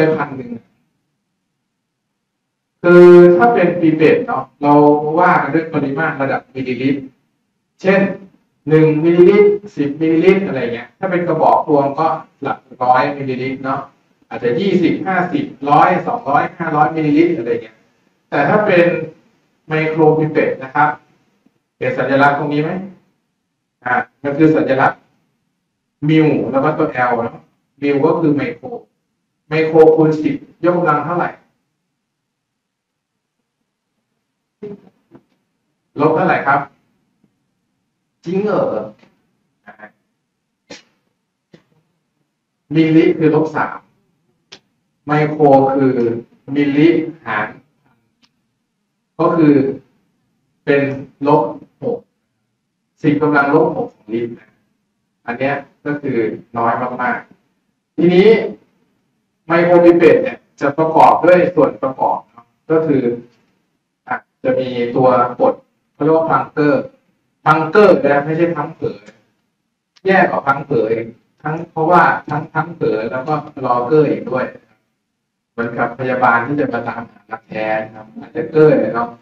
1,000คือถ้าเป็นปีเป็ดเนาะเราว่ากันด้วยปริมาตรระดับมิลลิลิตรเช่น1 มิลลิลิตร10 มิลลิลิตรอะไรเงี้ยถ้าเป็นกระบอกรวมก็หลัก100 มิลลิลิตรเนาะอาจจะ20 50 100 200 500 มิลลิลิตรอะไรเงี้ยแต่ถ้าเป็นไมโครปีเป็ดนะครับเห็นสัญลักษณ์ตรงนี้ไหมมันคือสัญลักษณ์มิลแล้วก็ตัว L เนาะมิลก็คือไมโครคูณ10 ยกกำลังเท่าไหร่ลบเท่าไหร่ครับจริงเหรอมิลลิคือ-3ไมโครคือมิลลิหารก็คือเป็น-6 10กำลัง-6ของลิตรอันนี้ก็คือน้อยมากๆทีนี้ไมโครปีเป็ดเนี่ยจะประกอบด้วยส่วนประกอบก็คือจะมีตัวกดเขาเรียกว่าพังเกอร์นะไม่ใช่พังเผยแยกออกพังเผยทั้งเพราะว่าทั้งพังเผยแล้วก็รอเกอร์อีกด้วยเหมือนกับพยาบาลที่จะมาตามหารักแท้นะครับอาจจะเกอร์เนาะ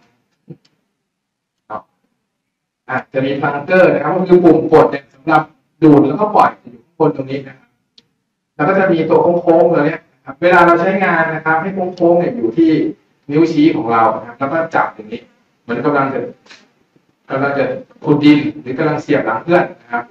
จะมีพังเกอร์นะครับก็คือปุ่มกดเนี่ยสำหรับดูดแล้วก็ปล่อยอยู่ข้างบนตรงนี้นะครับแล้วก็จะมีตัวโค้งๆตัวนี้ครับเวลาเราใช้งานนะครับให้โค้งๆเนี่ยอยู่ที่นิ้วชี้ของเรานะครับแล้วก็จับอย่างนี้เหมือนกำลังจะขุดดินหรือกำลังเสียบหลังเพื่อนนะครับ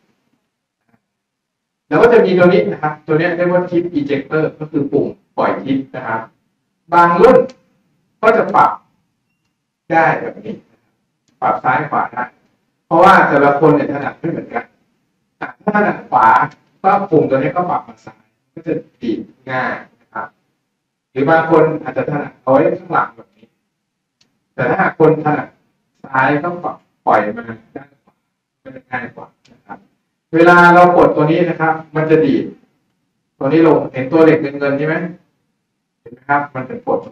แล้วก็จะมีตัวนี้นะครับตัวนี้เรียกว่าทิป ejector ก็คือปุ่มปล่อยทิปนะครับบางรุ่นก็จะปรับได้แบบนี้ปรับซ้ายขวาได้เพราะว่าแต่ละคนเนี่ยถนัดไม่เหมือนกันถ้าถนัดขวาก็ปุ่มตัวนี้ก็ปรับมาซ้ายก็จะดีดง่ายนะครับหรือบางคนอาจจะถนัดเอาไว้ข้างหลังแบบนี้แต่ถ้าคนถนัดซ้ายก็ปล่อยมาด้านขวาก็จะง่ายกว่านะครับเวลาเรากดตัวนี้นะครับมันจะดีดตัวนี้ลงเห็นตัวเหล็กเงินใช่ไหมเห็นไหมครับมันจะกด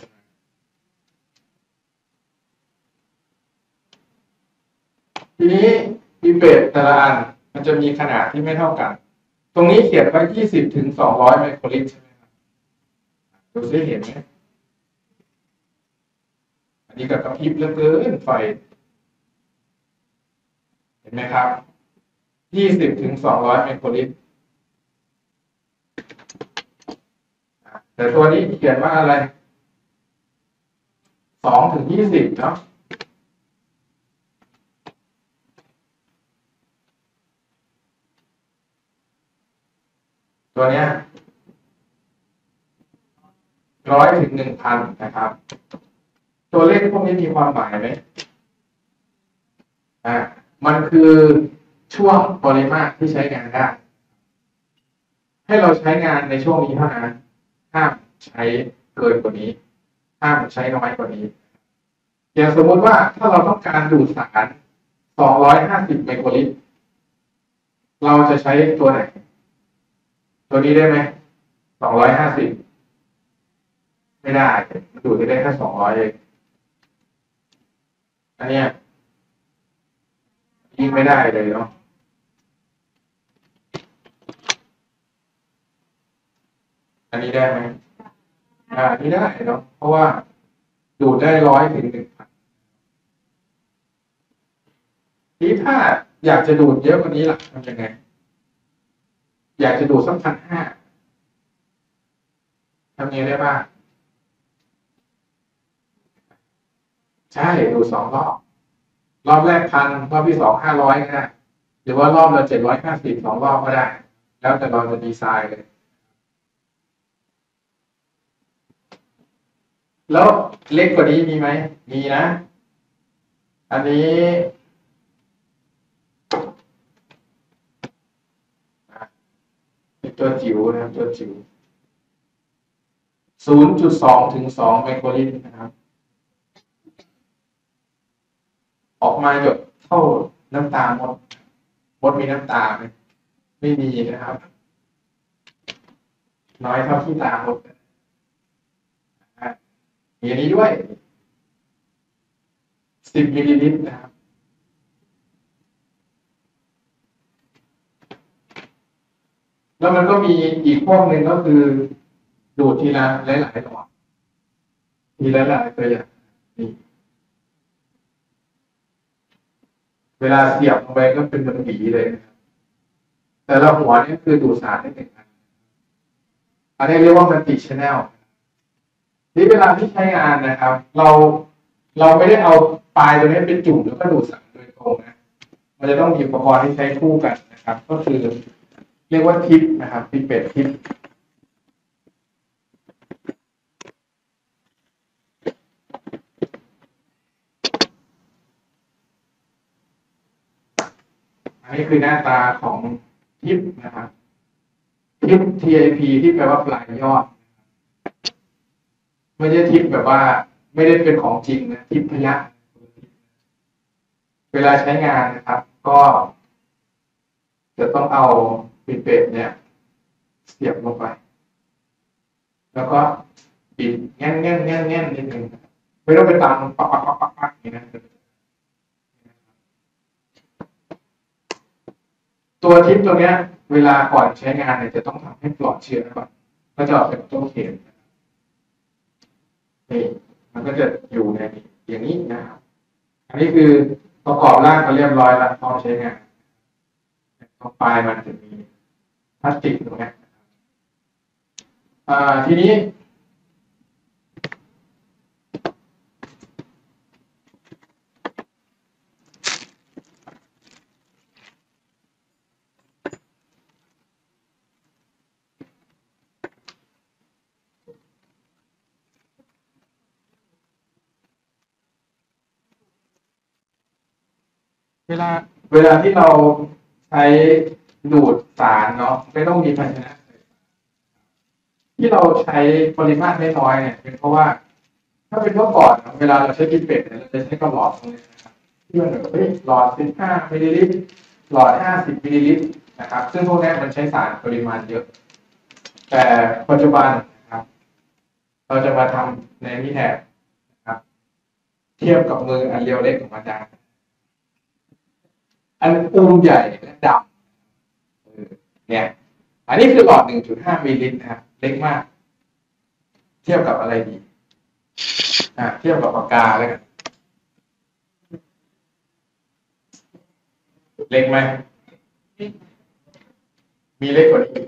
ทีนี้ปีเป็ดแต่ละอันมันจะมีขนาดที่ไม่เท่ากันตรงนี้เขียนไว้20 ถึง 200 ไมโครลิตรใช่ไหมครับดูซิเห็นไหมอันนี้ก็กระพริบเหลือเกินไฟเห็นไหมครับ20 ถึง 200 ไมโครลิตรแต่ตัวนี้เขียนว่าอะไร2 ถึง 20เนาะตัวเนี้ย100 ถึง 1,000นะครับตัวเลขพวกนี้มีความหมายไหมมันคือช่วงปริมาตรที่ใช้งานได้ให้เราใช้งานในช่วงนี้เท่านั้นห้ามใช้เกินกว่านี้ห้ามใช้น้อยกว่านี้อย่างสมมติว่าถ้าเราต้องการดูดสาร250 ไมโครลิตรเราจะใช้ตัวไหนตัวนี้ได้ไหม250ไม่ได้มันดูดได้แค่200เองอันเนี้ยยิ่งไม่ได้เลยเนาะอันนี้ได้ไหมอันนี้ได้เนาะเพราะว่าดูดได้100 ถึง 1,000ทีถ้าอยากจะดูดเยอะกว่านี้ล่ะทำยังไงอยากจะดูดสัก1,500ทำยังไงได้บ้างใช่ดูด2 รอบรอบแรก1,000รอบที่2 500ก็ได้หรือว่ารอบละ750 2 รอบก็ได้แล้วแต่เราจะดีไซน์เลยแล้วเล็กกว่านี้มีไหมมีนะอันนี้เป็นตัวจิ๋วนะครับตัวจิ๋ว0.2 ถึง 2 ไมโครลิตรนะครับออกมาหยดเท่าน้ำตาลมดมีน้ำตาไหมไม่มีนะครับน้อยเท่าที่ตามดมีอันนี้ด้วย10 มิลลิลิตรนะครับแล้วมันก็มีอีกพวกหนึ่งก็คือดูดทีละหลายๆหลอดทีละหลายตัวอย่างนี่เวลาเสียบลงไปก็เป็นมันหวีเลยนะครับแต่ละหัวนี่คือดูดสารได้1 อันอันนี้เรียกว่ามัลติชแนลที่เวลาที่ใช้งานนะครับเราไม่ได้เอาปลายตัวนี้เป็นจุ่มแล้วก็ดูดสารโดยตรงนะมันจะต้องมีอุปกรณ์ที่ใช้คู่กันนะครับก็คือเรียกว่าทิปนะครับทิปเป็ดทิปอันนี้คือหน้าตาของทิปนะครับทิป TIP ที่แปลว่าปลายยอดไม่ใช่ทิปแบบว่าไม่ได้เป็นของจริงนะทิปพยัคฆ์เวลาใช้งานนะครับก็จะต้องเอาปิดเป็ดเนี่ยเสียบลงไปแล้วก็ปิดแง่นนิดนึงไม่ต้องไปตามปักอย่างนี้นะตัวทิปตัวเนี้ยเวลาก่อนใช้งานเนี่ยจะต้องทำให้ปลอดเชื้อก่อนก็จะออกเป็นตัวเข็มนี่มันก็จะอยู่ในอย่างนี้นะครับอันนี้คือประกอบร่างก็เรียบร้อยแล้วพร้อมใช้งานตรงปลายมันจะมีพลาสติกตรงนี้ทีนี้เวลาที่เราใช้ดูดสารเนาะไม่ต้องมีภาชนะที่เราใช้ปริมาตรน้อยๆเนี่ยเป็นเพราะว่าถ้าเป็นเมื่อก่อนเวลาเราใช้กินเป็ดเนี่ยเราจะใช้กระหลอดตรงนี้นะครับที่มันแบบหลอด15 มิลลิลิตรหลอด50 มิลลิลิตรนะครับซึ่งพวกนี้มันใช้สารปริมาณเยอะแต่ปัจจุบันนะครับเราจะมาทำในนี่แทนนะครับเทียบกับมืออันเรียวเล็กของอาจารย์อันอูมใหญ่และดำเนี่ยอันนี้คือหลอด 1.5 มิลลิลิตรนะครับเล็กมากเทียบกับอะไรดีเทียบกับปากกาเลยกันเล็กไหมมีเล็กกว่านี้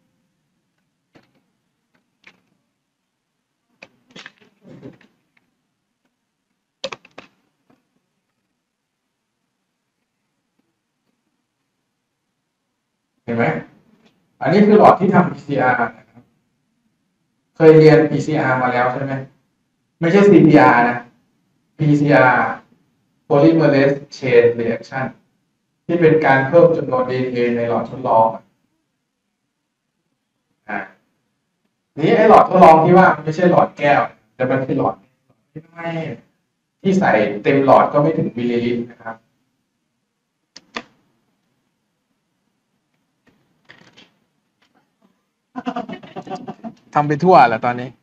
เห็นไหมอันนี้คือหลอดที่ทำ PCR นะครับเคยเรียน PCR มาแล้วใช่ไหมไม่ใช่ CPR นะ PCR Polymerase Chain Reaction ที่เป็นการเพิ่มจำนวน DNA ในหลอดทดลองนี้ไอ้หลอดทดลองที่ว่ามันไม่ใช่หลอดแก้วแต่มันเป็นหลอดไม่ที่ใส่เต็มหลอดก็ไม่ถึงมิลลิลิตรนะครับทำไปทั่วแหละตอนนี้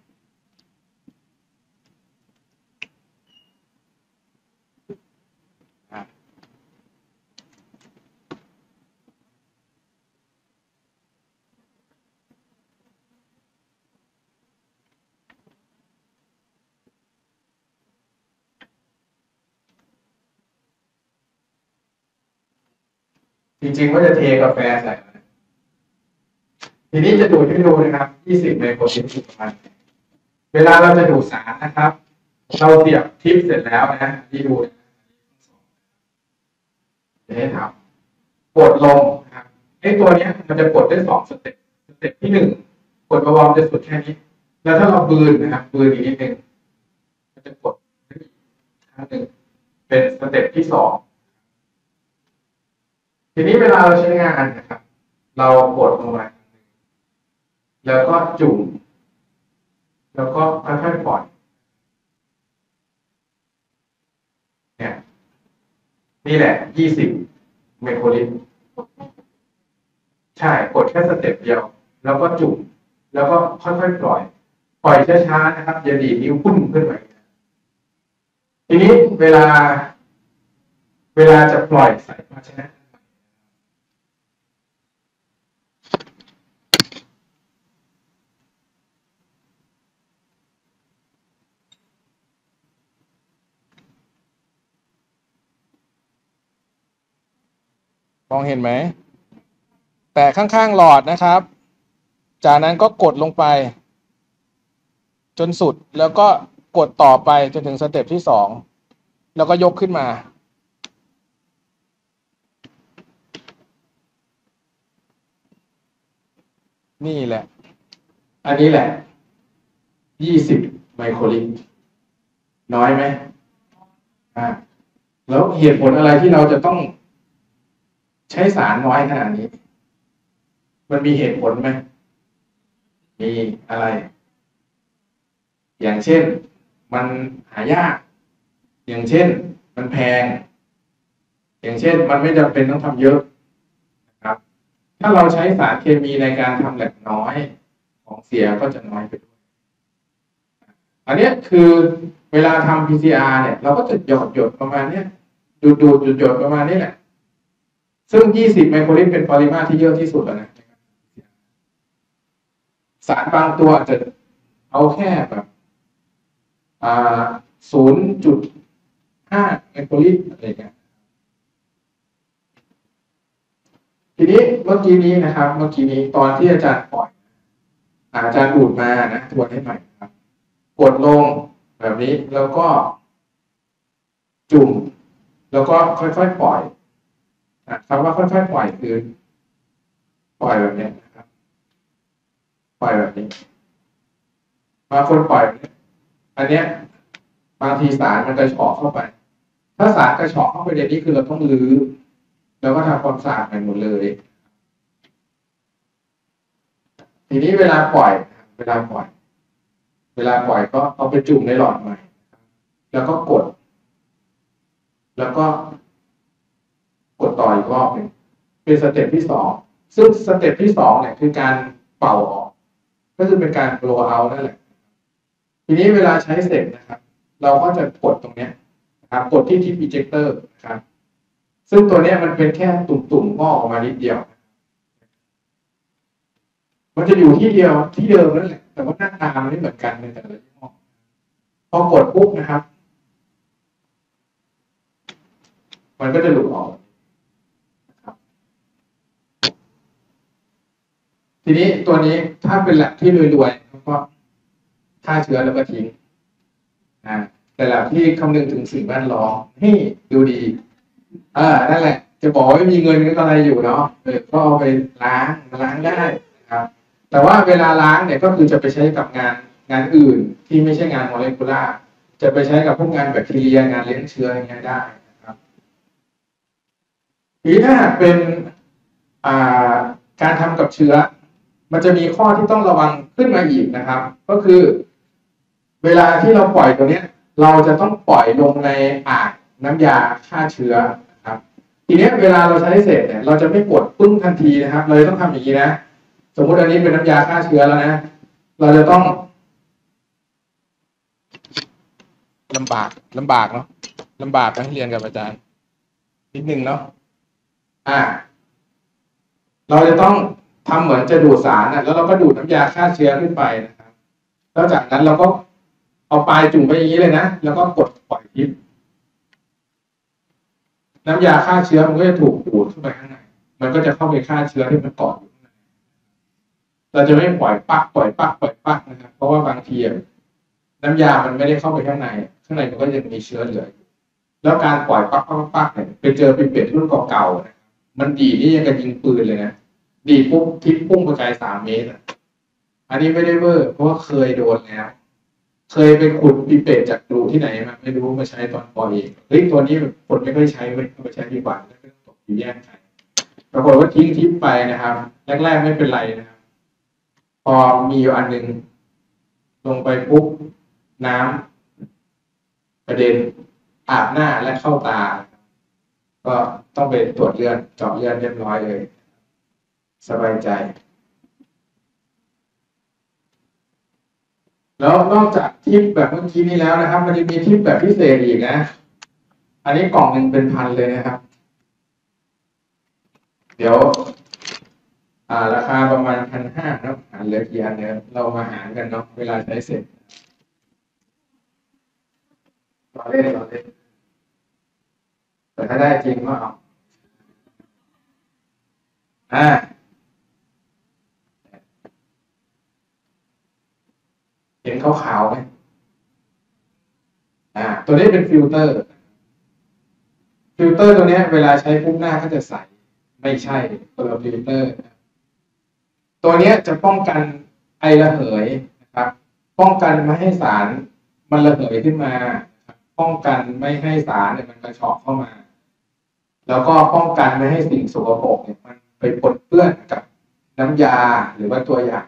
จริงๆว่าจะเทกาแฟใส่ทีนี้จะดูดให้ดูนะครับ20ไมโครลิตรประมาณเวลาเราจะดูดสารนะครับเราเสียบทิปเสร็จแล้วนะที่ดูจะให้ทำกดลงนะครับไอ้ตัวนี้มันจะกดได้2สเต็ปสเต็ปที่1กดเบาๆจะสุดแค่นี้แล้วถ้าเราบืนนะครับบืนอีกนิดนึงมันจะกดครั้งหนึ่งเป็นสเต็ปที่2ทีนี้เวลาเราใช้งานนะครับเรากดลงไปแล้วก็จุ่มแล้วก็ค่อยๆปล่อยเนี่ยนี่แหละ20ไมโครลิตรใช่กดแค่สเต็ปเดียวแล้วก็จุ่มแล้วก็ค่อยๆปล่อยช้าๆนะครับอย่าดีดนิ้วพุ่งขึ้นไปทีนี้เวลาจะปล่อยใส่ภาชนะมองเห็นไหมแต่ข้างๆหลอดนะครับจากนั้นก็กดลงไปจนสุดแล้วก็กดต่อไปจนถึงสเต็ปที่2แล้วก็ยกขึ้นมานี่แหละอันนี้แหละ20ไมโครลิตรน้อยไหมแล้วเหตุผลอะไรที่เราจะต้องใช้สารน้อยขนาดนี้มันมีเหตุผลไหมมีอะไรอย่างเช่นมันหายากอย่างเช่นมันแพงอย่างเช่นมันไม่จำเป็นต้องทำเยอะนะครับถ้าเราใช้สารเคมีในการทำแลบน้อยของเสียก็จะน้อยไปด้วยอันนี้คือเวลาทำ PCR เนี่ยเราก็จะหยดประมาณนี้ดูดหยดประมาณนี้แหละซึ่ง20ไมโครลิตรเป็นปริมาตรที่เยอะที่สุดแล้วนะสารบางตัวอาจจะเอาแค่แบบ0.5ไมโครลิตรอะไรเงี้ยทีนี้เมื่อกี้นี้นะครับเมื่อกี้นี้ตอนที่อาจารย์ปล่อยอาจารย์ดูดมานะทวนให้ใหม่ครับกดลงแบบนี้แล้วก็จุ่มแล้วก็ค่อยๆปล่อยคำว่าค่อยๆปล่อยคือปล่อยแบบนี้นะครับปล่อยแบบนี้บางคนปล่อยอันเนี้ยบางทีสารมันกระชอกเข้าไปถ้าสารกระชอกเข้าไปในนี้คือเราต้องรื้อแล้วก็ทำความสะอาดใหม่หมดเลยทีนี้เวลาปล่อยก็เอาไปจุ่มในหลอดใหม่แล้วก็กดต่ออีกรอบหนึ่งเป็นสเต็ปที่2ซึ่งสเต็ปที่2เนี่ยคือการเป่าออกก็คือเป็นการ blow out นั่นแหละทีนี้เวลาใช้เสร็จนะครับเราก็จะกดตรงนี้นะครับกดที่ tip ejector นะครับซึ่งตัวนี้มันเป็นแค่ตุ่มๆงอกออกมานิดเดียวมันจะอยู่ที่เดิมนั่นแหละแต่ว่าหน้าตามันไม่เหมือนกันในแต่ละยี่ห้อพอกดปุ๊บนะครับมันก็จะหลุดออกทีนี้ตัวนี้ถ้าเป็นแลบที่รวยๆก็ฆ่าเชื้อแล้วก็ทิ้งแต่แลบที่คำนึงถึงสิ่งแวดล้อมให้ดูดีนั่นแหละจะบอกว่าไม่มีเงินก็อะไรอยู่เนาะก็เอาไปล้างได้นะครับแต่ว่าเวลาล้างเนี่ยก็คือจะไปใช้กับงานอื่นที่ไม่ใช่งานโมเลกุลาร์จะไปใช้กับพวกงานแบคทีเรียงานเลี้ยงเชื้ออย่างเงี้ยได้นะครับทีถ้าเป็นการทำกับเชื้อมันจะมีข้อที่ต้องระวังขึ้นมาอีกนะครับ ก็คือ เวลาที่เราปล่อยตัวเนี้ย เราจะต้องปล่อยลงในอ่างน้ำยาฆ่าเชื้อนะครับ ทีนี้เวลาเราใช้เสร็จเนี่ยเราจะไม่กดปึ้งทันทีนะครับเราต้องทำอย่างนี้นะสมมุติอันนี้เป็นน้ำยาฆ่าเชื้อแล้วนะเราจะต้องลำบากเนาะลำบากการเรียนกับอาจารย์นิดนึงเนาะเราจะต้องทำเหมือนจะดูดสารนะแล้วเราก็ดูดน้ำยาฆ่าเชื้อขึ้นไปนะครับแล้วจากนั้นเราก็เอาปลายจุ่มไปอย่างนี้เลยนะแล้วก็กดปล่อยทิปน้ำยาฆ่าเชื้อมันก็จะถูกดูดเข้าไปข้างในมันก็จะเข้าไปฆ่าเชื้อที่มันเกาะอยู่ข้างในเราจะไม่ปล่อยปักนะครับเพราะว่าบางทีน้ำยามันไม่ได้เข้าไปข้างในมันก็ยังมีเชื้อเหลืออยู่แล้วการปล่อยปักเนี่ยไปเจอเป็นเป็ดรุ่นเก่าๆนะมันดีนี่ยังกับยิงปืนเลยนะดีปุ๊บทิปพุ่งไปไกล3 เมตรอันนี้ไม่ได้เวอร์เพราะว่าเคยโดนแล้วเคยไปขุดปีเป็ดจากรูที่ไหนมาไม่รู้มาใช้ตอนปอเองเฮ้ยตัวนี้คนไม่ค่อยใช้ไม่ใช้ดีกว่าแล้วก็ตกอยู่แยกกันปรากฏว่าทิ้งทิปไปนะครับแรกๆไม่เป็นไรนะครับพอมีอยู่อันหนึ่งลงไปปุ๊บน้ำประเด็นอาบหน้าและเข้าตาก็ต้องไปตรวจเลือดเจาะเลือดเรียบร้อยเลยสบายใจแล้วนอกจากทิปแบบเมื่อกี้นี้แล้วนะครับมันจะมีทิปแบบพิเศษอีกนะอันนี้กล่องหนึ่งเป็นพันเลยนะครับเดี๋ยวราคาประมาณ1,500นะหารเหลือกี่อันเนี่ยเรามาหารกันเนาะเวลาใช้เสร็จต่อเล่นแต่ถ้าได้จริงก็เอาเห็นขาวๆไหมตัวนี้เป็นฟิลเตอร์ตัวนี้เวลาใช้ปุ๊บหน้าก็จะใสไม่ใช่ตัวฟิลเตอร์ตัวนี้จะป้องกันไอระเหยนะครับป้องกันไม่ให้สารมันระเหยขึ้นมาป้องกันไม่ให้สารเนี่ยมันกระชอกเข้ามาแล้วก็ป้องกันไม่ให้สิ่งสกปรกเนี่ยมันไปปนเปื้อนกับน้ำยาหรือว่าตัวอย่าง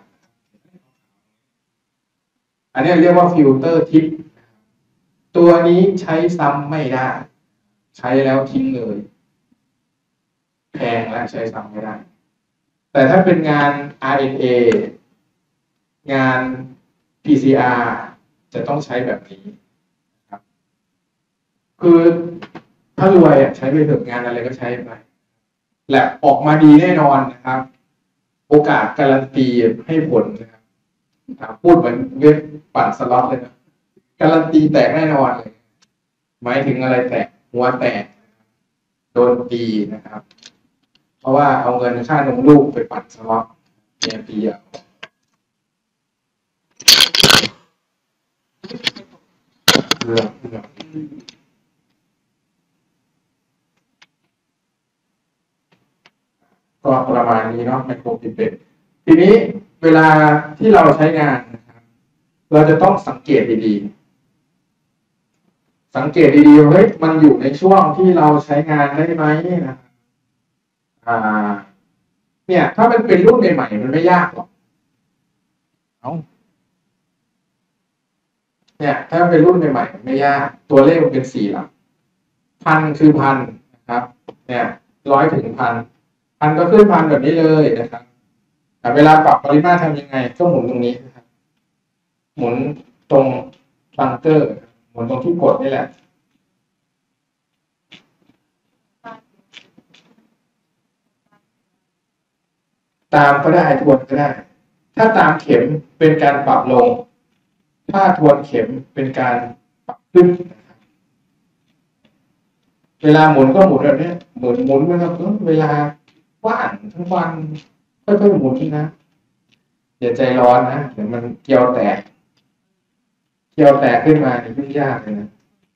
อันนี้เรียกว่าฟิลเตอร์ทิปตัวนี้ใช้ซ้ำไม่ได้ใช้แล้วทิ้งเลยแพงและใช้ซ้ำไม่ได้แต่ถ้าเป็นงาน RNA งาน PCR จะต้องใช้แบบนี้ครับคือถ้ารวยใช้ไปเถอะงานอะไรก็ใช้ไปแลบออกมาดีแน่นอนนะครับโอกาสการันตีให้ผลนะครับพูดเหมือนเว็บปั่นสล็อตเลยนะการันตีแตกแน่นอนเลยหมายถึงอะไรแตกหัวแตกโดนตีนะครับเพราะว่าเอาเงินค่านมลูกไปปั่นสล็อตเนี่ยปีเรื่องก็ประมาณนี้เนาะไมโครพิเป็ดทีนี้เวลาที่เราใช้งานนะครับเราจะต้องสังเกตดีๆเฮ้ยมันอยู่ในช่วงที่เราใช้งานได้ไหมนะเนี่ยถ้ามันเป็นรุ่นใหม่ๆมันไม่ยากหรอกเนี่ยถ้าเป็นรุ่นใหม่ๆไม่ยากตัวเลขมันเป็น4 หลักพันคือพันนะครับเนี่ย100 ถึง 1,000ก็ขึ้น1,000แบบนี้เลยนะครับแต่เวลาปรับปริมาตรทำยังไงก็หมุนตรงนี้นะครับหมุนตรงบังเกอร์หมุนตรงที่กดนี่แหละตามก็ได้ทวนก็ได้ถ้าตามเข็มเป็นการปรับลงถ้าทวนเข็มเป็นการปรับขึ้นเวลาหมุนก็หมุนแบบนี้หมุนไปครับเวลาว่างทั้งวันค่อยๆหมุนนะอย่าใจร้อนนะเดี๋ยวมันเกลียวแตกขึ้นมานี่ยุ่งยากเลยนะ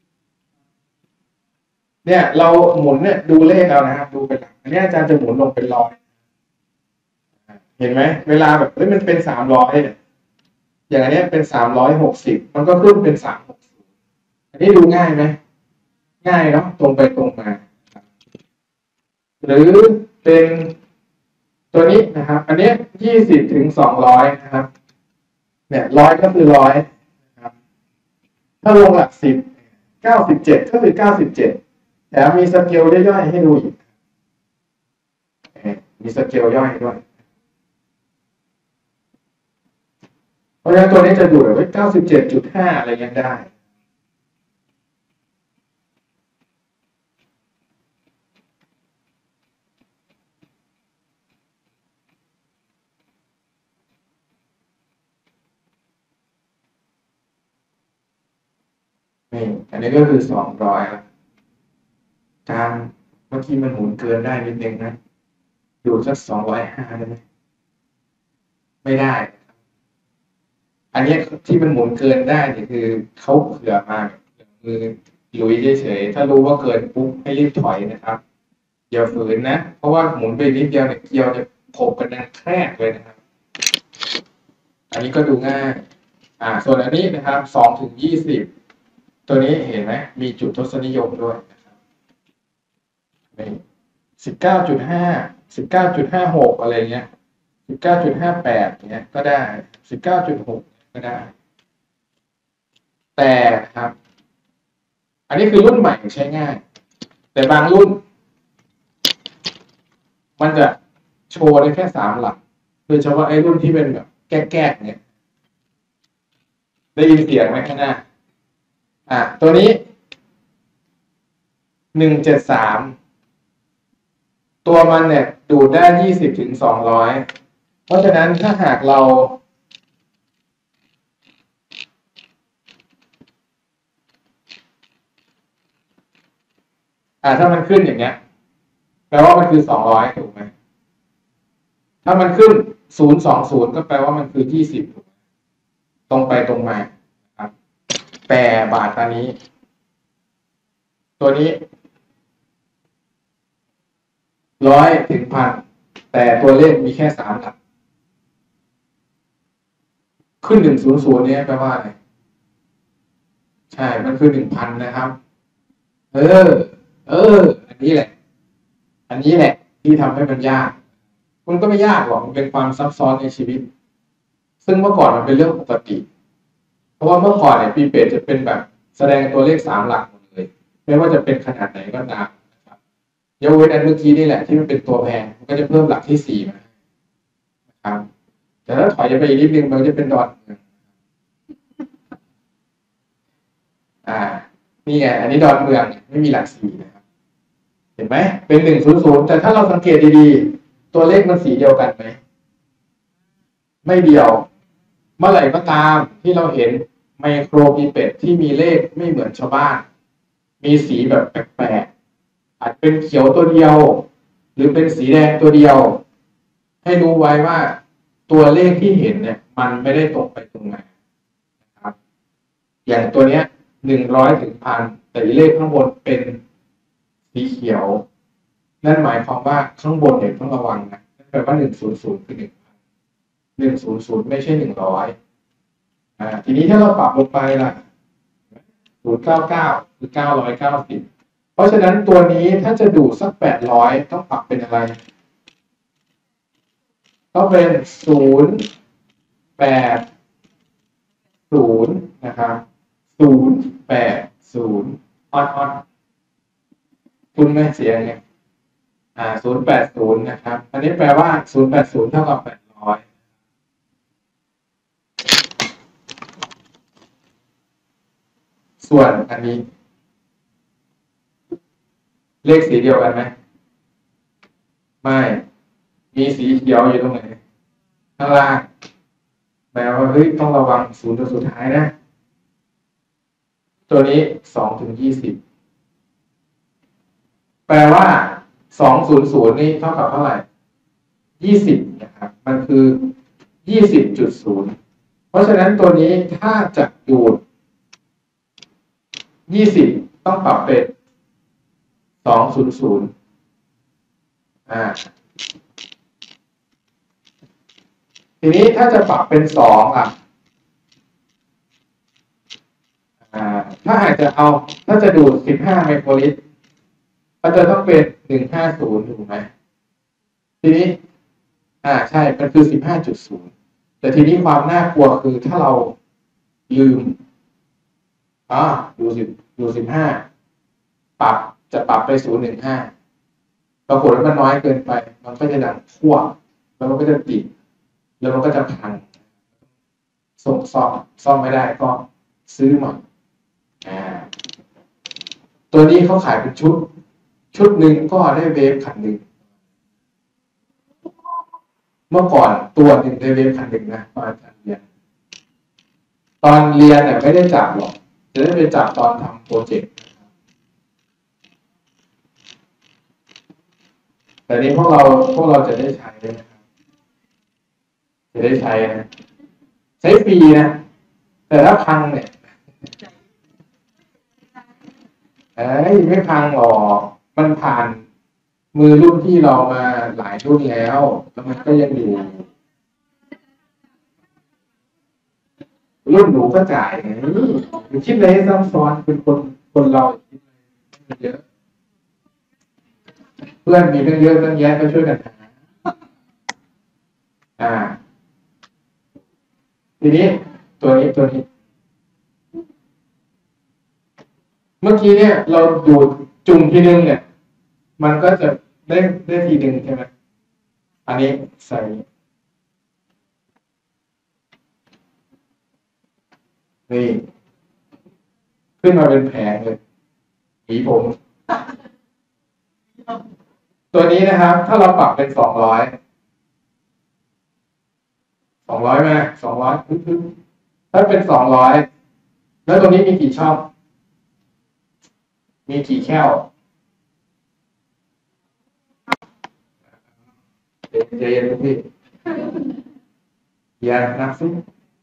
เนี่ยเราหมุนเนี่ยดูเลขเอานะครับดูเป็นหลักอันนี้อาจารย์จะหมุนลงเป็น100เห็นไหมเวลาแบบมันเป็น300เนี่ยอย่างอันนี้เป็น360มันก็ขึ้นเป็น360อันนี้ดูง่ายไหมง่ายเนาะตรงไปตรงมาหรือเป็นตัวนี้นะครับ อันนี้20 ถึง 200นะครับเนี่ย100ก็คือ100นะครับถ้าลงหลัก10 97ก็คือ97แถมมีสเกลย่อยๆให้ดูอีกมีสเกลย่อยด้วยเพราะฉะนั้นตัวนี้จะดูแบบ97.5อะไรยังได้นี่อันนี้ก็คือ200แล้วจานเมื่อกี้มันหมุนเกินได้นิดนึงนะดูสัก205ได้ไหมไม่ได้อันนี้ที่มันหมุนเกินได้เนี่ยคือเขาเผื่อมามือลุยเฉยๆถ้ารู้ว่าเกินปุ๊บให้รีบถอยนะครับอย่าฝืนนะเพราะว่าหมุนไปนิดเดียวเนี่ยเกียวจะโขกกันดังแครกเลยนะครับอันนี้ก็ดูง่ายส่วนอันนี้นะครับ2 ถึง 20ตัวนี้เห็นไหมมีจุดทศนิยมด้วยนะครับนี่19.5 19.56อะไรเงี้ย19.58เงี้ยก็ได้19.6ก็ได้แต่ครับอันนี้คือรุ่นใหม่ใช้ง่ายแต่บางรุ่นมันจะโชว์ได้แค่3 หลักโดยเฉพาะไอ้รุ่นที่เป็นแบบแก้ๆเนี่ยได้ยินเสียงไหมข้างหน้าตัวนี้173ตัวมันเนี่ยดูดได้20 ถึง 200เพราะฉะนั้นถ้าหากเราถ้ามันขึ้นอย่างเงี้ยแปลว่ามันคือ200ถูกไหมถ้ามันขึ้น020ก็แปลว่ามันคือ20ตรงไปตรงมาครับแต่บาทตานี้ตัวนี้100 ถึง 1,000แต่ตัวเลขมีแค่3 หลักขึ้น100เนี่ยแปลว่าอะไรใช่มันคือ 1,000 นะครับอันนี้แหละที่ทำให้มันยากมันก็ไม่ยากหรอกมันเป็นความซับซ้อนในชีวิตซึ่งเมื่อก่อนมันเป็นเรื่องปกติเพราะว่าเมื่อก่อนเนี่ยปีเปจะเป็นแบบแสดงตัวเลข3 หลักหมดเลยไม่ว่าจะเป็นขนาดไหนก็ตามนะครับยกเว้นอันเมื่อกี้นี่แหละที่มันเป็นตัวแพงมันก็จะเพิ่มหลักที่4มานะครับแต่ถ้าถอยไปอีกนิดนึงมันจะเป็นดอทนี่ไงอันนี้ดอนเมืองไม่มีหลัก4นะครับเห็นไหมเป็น100แต่ถ้าเราสังเกตดีๆตัวเลขมันสีเดียวกันไหมไม่เดียวเมื่อไหร่ก็ตามที่เราเห็นไมโครพีเป็ดที่มีเลขไม่เหมือนชาวบ้านมีสีแบบแปลกๆอาจเป็นเขียวตัวเดียวหรือเป็นสีแดงตัวเดียวให้รู้ไว้ว่าตัวเลขที่เห็นเนี่ยมันไม่ได้ตรงไปตรงมาครับอย่างตัวเนี้ย100 ถึง 1,000แต่เลขข้างบนเป็นสีเขียวนั่นหมายความว่าข้างบนเนี่ยต้องระวังนะนั่นแปลว่า100คือ100ไม่ใช่100ทีนี้ถ้าเราปรับลงไปล่ะ099คือ990เพราะฉะนั้นตัวนี้ถ้าจะดูสัก800ต้องปรับเป็นอะไรต้องเป็น080นะครับ080ออดคุณไม่เสียงเนี่ย080นะครับอันนี้แปลว่า080เท่ากับ800ส่วนอันนี้เลขสีเดียวกันไหมไม่มีสีเขียวอยู่ตรงไหนข้างล่างแปลว่าเฮ้ยต้องระวัง0ตัวสุดท้ายนะตัวนี้2 ถึง 20แปลว่า200นี่เท่ากับเท่าไหร่20นะครับมันคือ20.0เพราะฉะนั้นตัวนี้ถ้าจะดูด20ต้องปรับเป็น200ทีนี้ถ้าจะปรับเป็น2ถ้าอาจจะเอาถ้าจะดูด15ไมโครลิตรก็จะต้องเป็น150ถูกไหมทีนี้ใช่มันคือ15.0แต่ทีนี้ความน่ากลัวคือถ้าเราลืมดู15ปรับจะปรับไป0.15ปรากฏว่ามันน้อยเกินไปมันก็จะดังคั่วแล้วมันก็จะติดแล้วมันก็จะพังส่งซ่อมไม่ได้ก็ซื้อใหม่ตัวนี้เขาขายเป็นชุดหนึ่งก็ได้เวฟคันหนึ่งเมื่อก่อนตัวหนึ่งได้เวฟคันหนึ่งนะตอนเรียนเนี่ยไม่ได้จับหรอกจะได้ไปจับตอนทำโปรเจกต์แต่นี้พวกเราจะได้ใช้นะครับจะได้ใช้นะใช้ฟรีนะแต่ถ้าพังเนี่ยไม่พังหรอกมันผ่านมือรุ่นที่เรามาหลายรุ่นแล้วมันก็ยังอยู่รุ่นหนูก็จ่ายไงคิดเลยซับซ้อนเป็นคนเราคิดเยอะเพื่อนมีเรื่องเยอะเรื่องแยะก็ช่วยกันหาทีนี้ตัวนี้เมื่อกี้เนี่ยเราดูดจุ่มทีนึงเนี่ยมันก็จะได้ทีนึงใช่ไหมอันนี้ใส่นี่ขึ้นมาเป็นแผงเลยหวีผมตัวนี้นะครับถ้าเราปรับเป็น200มา200ถ้าเป็น200แล้วตรงนี้มีกี่ช่องมีกี่แค่วเย็นๆพี่อย่านักสู้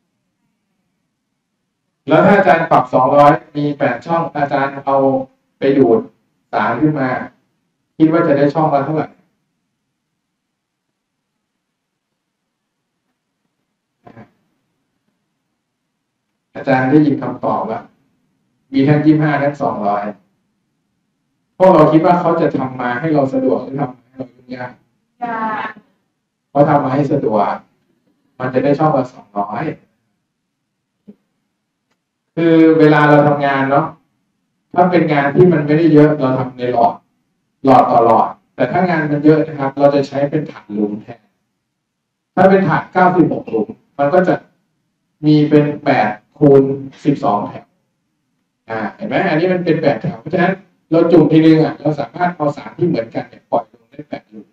แล้วถ้าอาจารย์ปรับ200มี8ช่องอาจารย์เอาไปดูดสารขึ้นมาคิดว่าจะได้ช่องละเท่าไหร่อาจารย์ได้ยินคำตอบแล้วมีทั้ง25ทั้ง200พวกเราคิดว่าเขาจะทำมาให้เราสะดวกหรือทำให้เรายุ่งยากเขาทำมาให้สะดวกมันจะได้ช่องละ200คือเวลาเราทำงานเนาะถ้าเป็นงานที่มันไม่ได้เยอะเราทำในหลอดต่อหลอดแต่ถ้างานมันเยอะนะครับเราจะใช้เป็นถาดหลุมแทนถ้าเป็นถาด96หลุมมันก็จะมีเป็น8คูณ12แถวเห็นไหมอันนี้มันเป็น8แถวเพราะฉะนั้นเราจุ่มทีนึงเราสามารถเอาสารที่เหมือนกันเนี่ยปล่อยลงได้8หลุม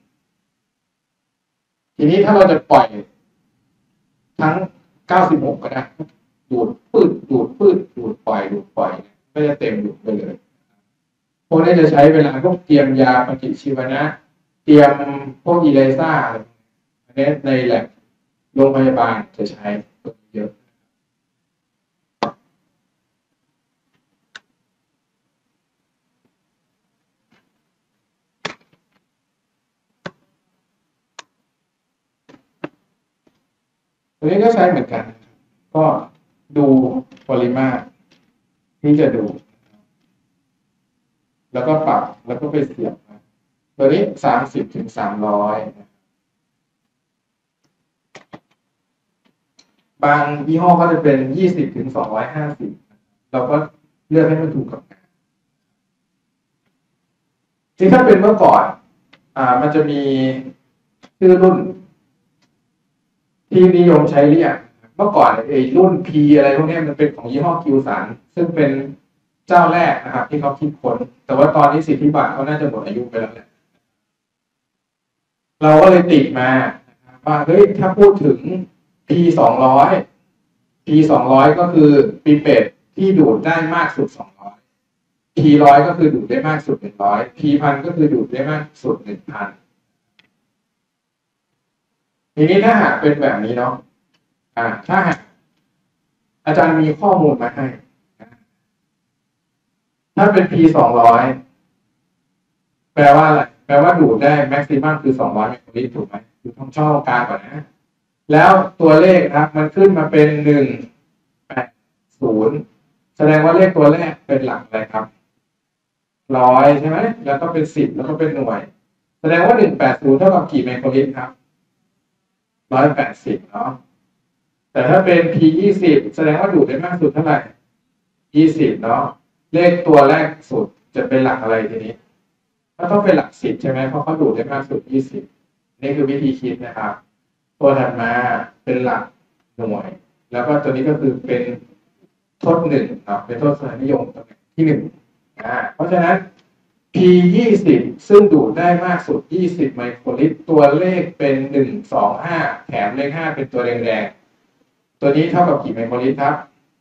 ทีนี้ถ้าเราจะปล่อยทั้ง96ก็ได้ดูดปืดดูดปล่อยไม่จะเต็มหลุมไปเลยพวกนี้จะใช้เวลาพวกเตรียมยาปฏิชีวนะเตรียมพวกอีเลซ่าอันนี้ในแลบโรงพยาบาลจะใช้เยอะตัวนี้ก็ใช้เหมือนกันก็ดูปริมาตรที่จะดูแล้วก็ปรับแล้วก็ไปเสียบตัวนี้30 ถึง 300บางยี่ห้อก็จะเป็น20 ถึง 250เราก็เลือกให้มันถูกกับงานที่ถ้าเป็นเมื่อก่อนมันจะมีชื่อรุ่นที่นิยมใช้เรียกเมื่อก่อนรุ่น P อะไรพวกนี้มันเป็นของยี่ห้อคิวสันซึ่งเป็นเจ้าแรกนะครับที่เขาคิดค้นแต่ว่าตอนนี้สิทธิบัตรเขาน่าจะหมดอายุไปแล้วแหละเราก็เลยติดมาว่าเฮ้ยถ้าพูดถึง P200 ก็คือปีเป็ดที่ดูดได้มากสุด200 P100 ก็คือดูดได้มากสุด100 P1000 ก็คือดูดได้มากสุด1,000ทีนี้ถ้าหากเป็นแบบนี้เนาะถ้าหากอาจารย์มีข้อมูลมาให้ถ้าเป็น P200 แปลว่าอะไรแปลว่าดูดได้แม็กซิมัมคือ200ไมโครลิตรถูกไหมอยู่ตรงช่องกลางก่อนนะแล้วตัวเลขครับมันขึ้นมาเป็น180แสดงว่าเลขตัวแรกเป็นหลักอะไรครับ100ใช่ไหมแล้วก็เป็น10แล้วก็เป็นหน่วยแสดงว่า180เท่ากับกี่ไมโครลิตรครับ 180เนาะแต่ถ้าเป็น P 20แสดงว่าดูดได้มากสุดเท่าไหร่20เนาะเลขตัวแรกสุดจะเป็นหลักอะไรทีนี้ก็ต้องเป็นหลัก10ใช่ไหมเพราะเขาดูดได้มากสุด20นี่คือวิธีคิดนะครับตัวถัดมาเป็นหลักหน่วยแล้วก็ตัวนี้ก็คือเป็นทด1เนาะเป็นทศนิยมตำแหน่งที่1เพราะฉะนั้น P 20ซึ่งดูดได้มากสุด20ไมโครลิตรตัวเลขเป็น125แถมเลข5เป็นตัวแดงๆตัวนี้เท่ากับกี่ไมโครลิตรครับ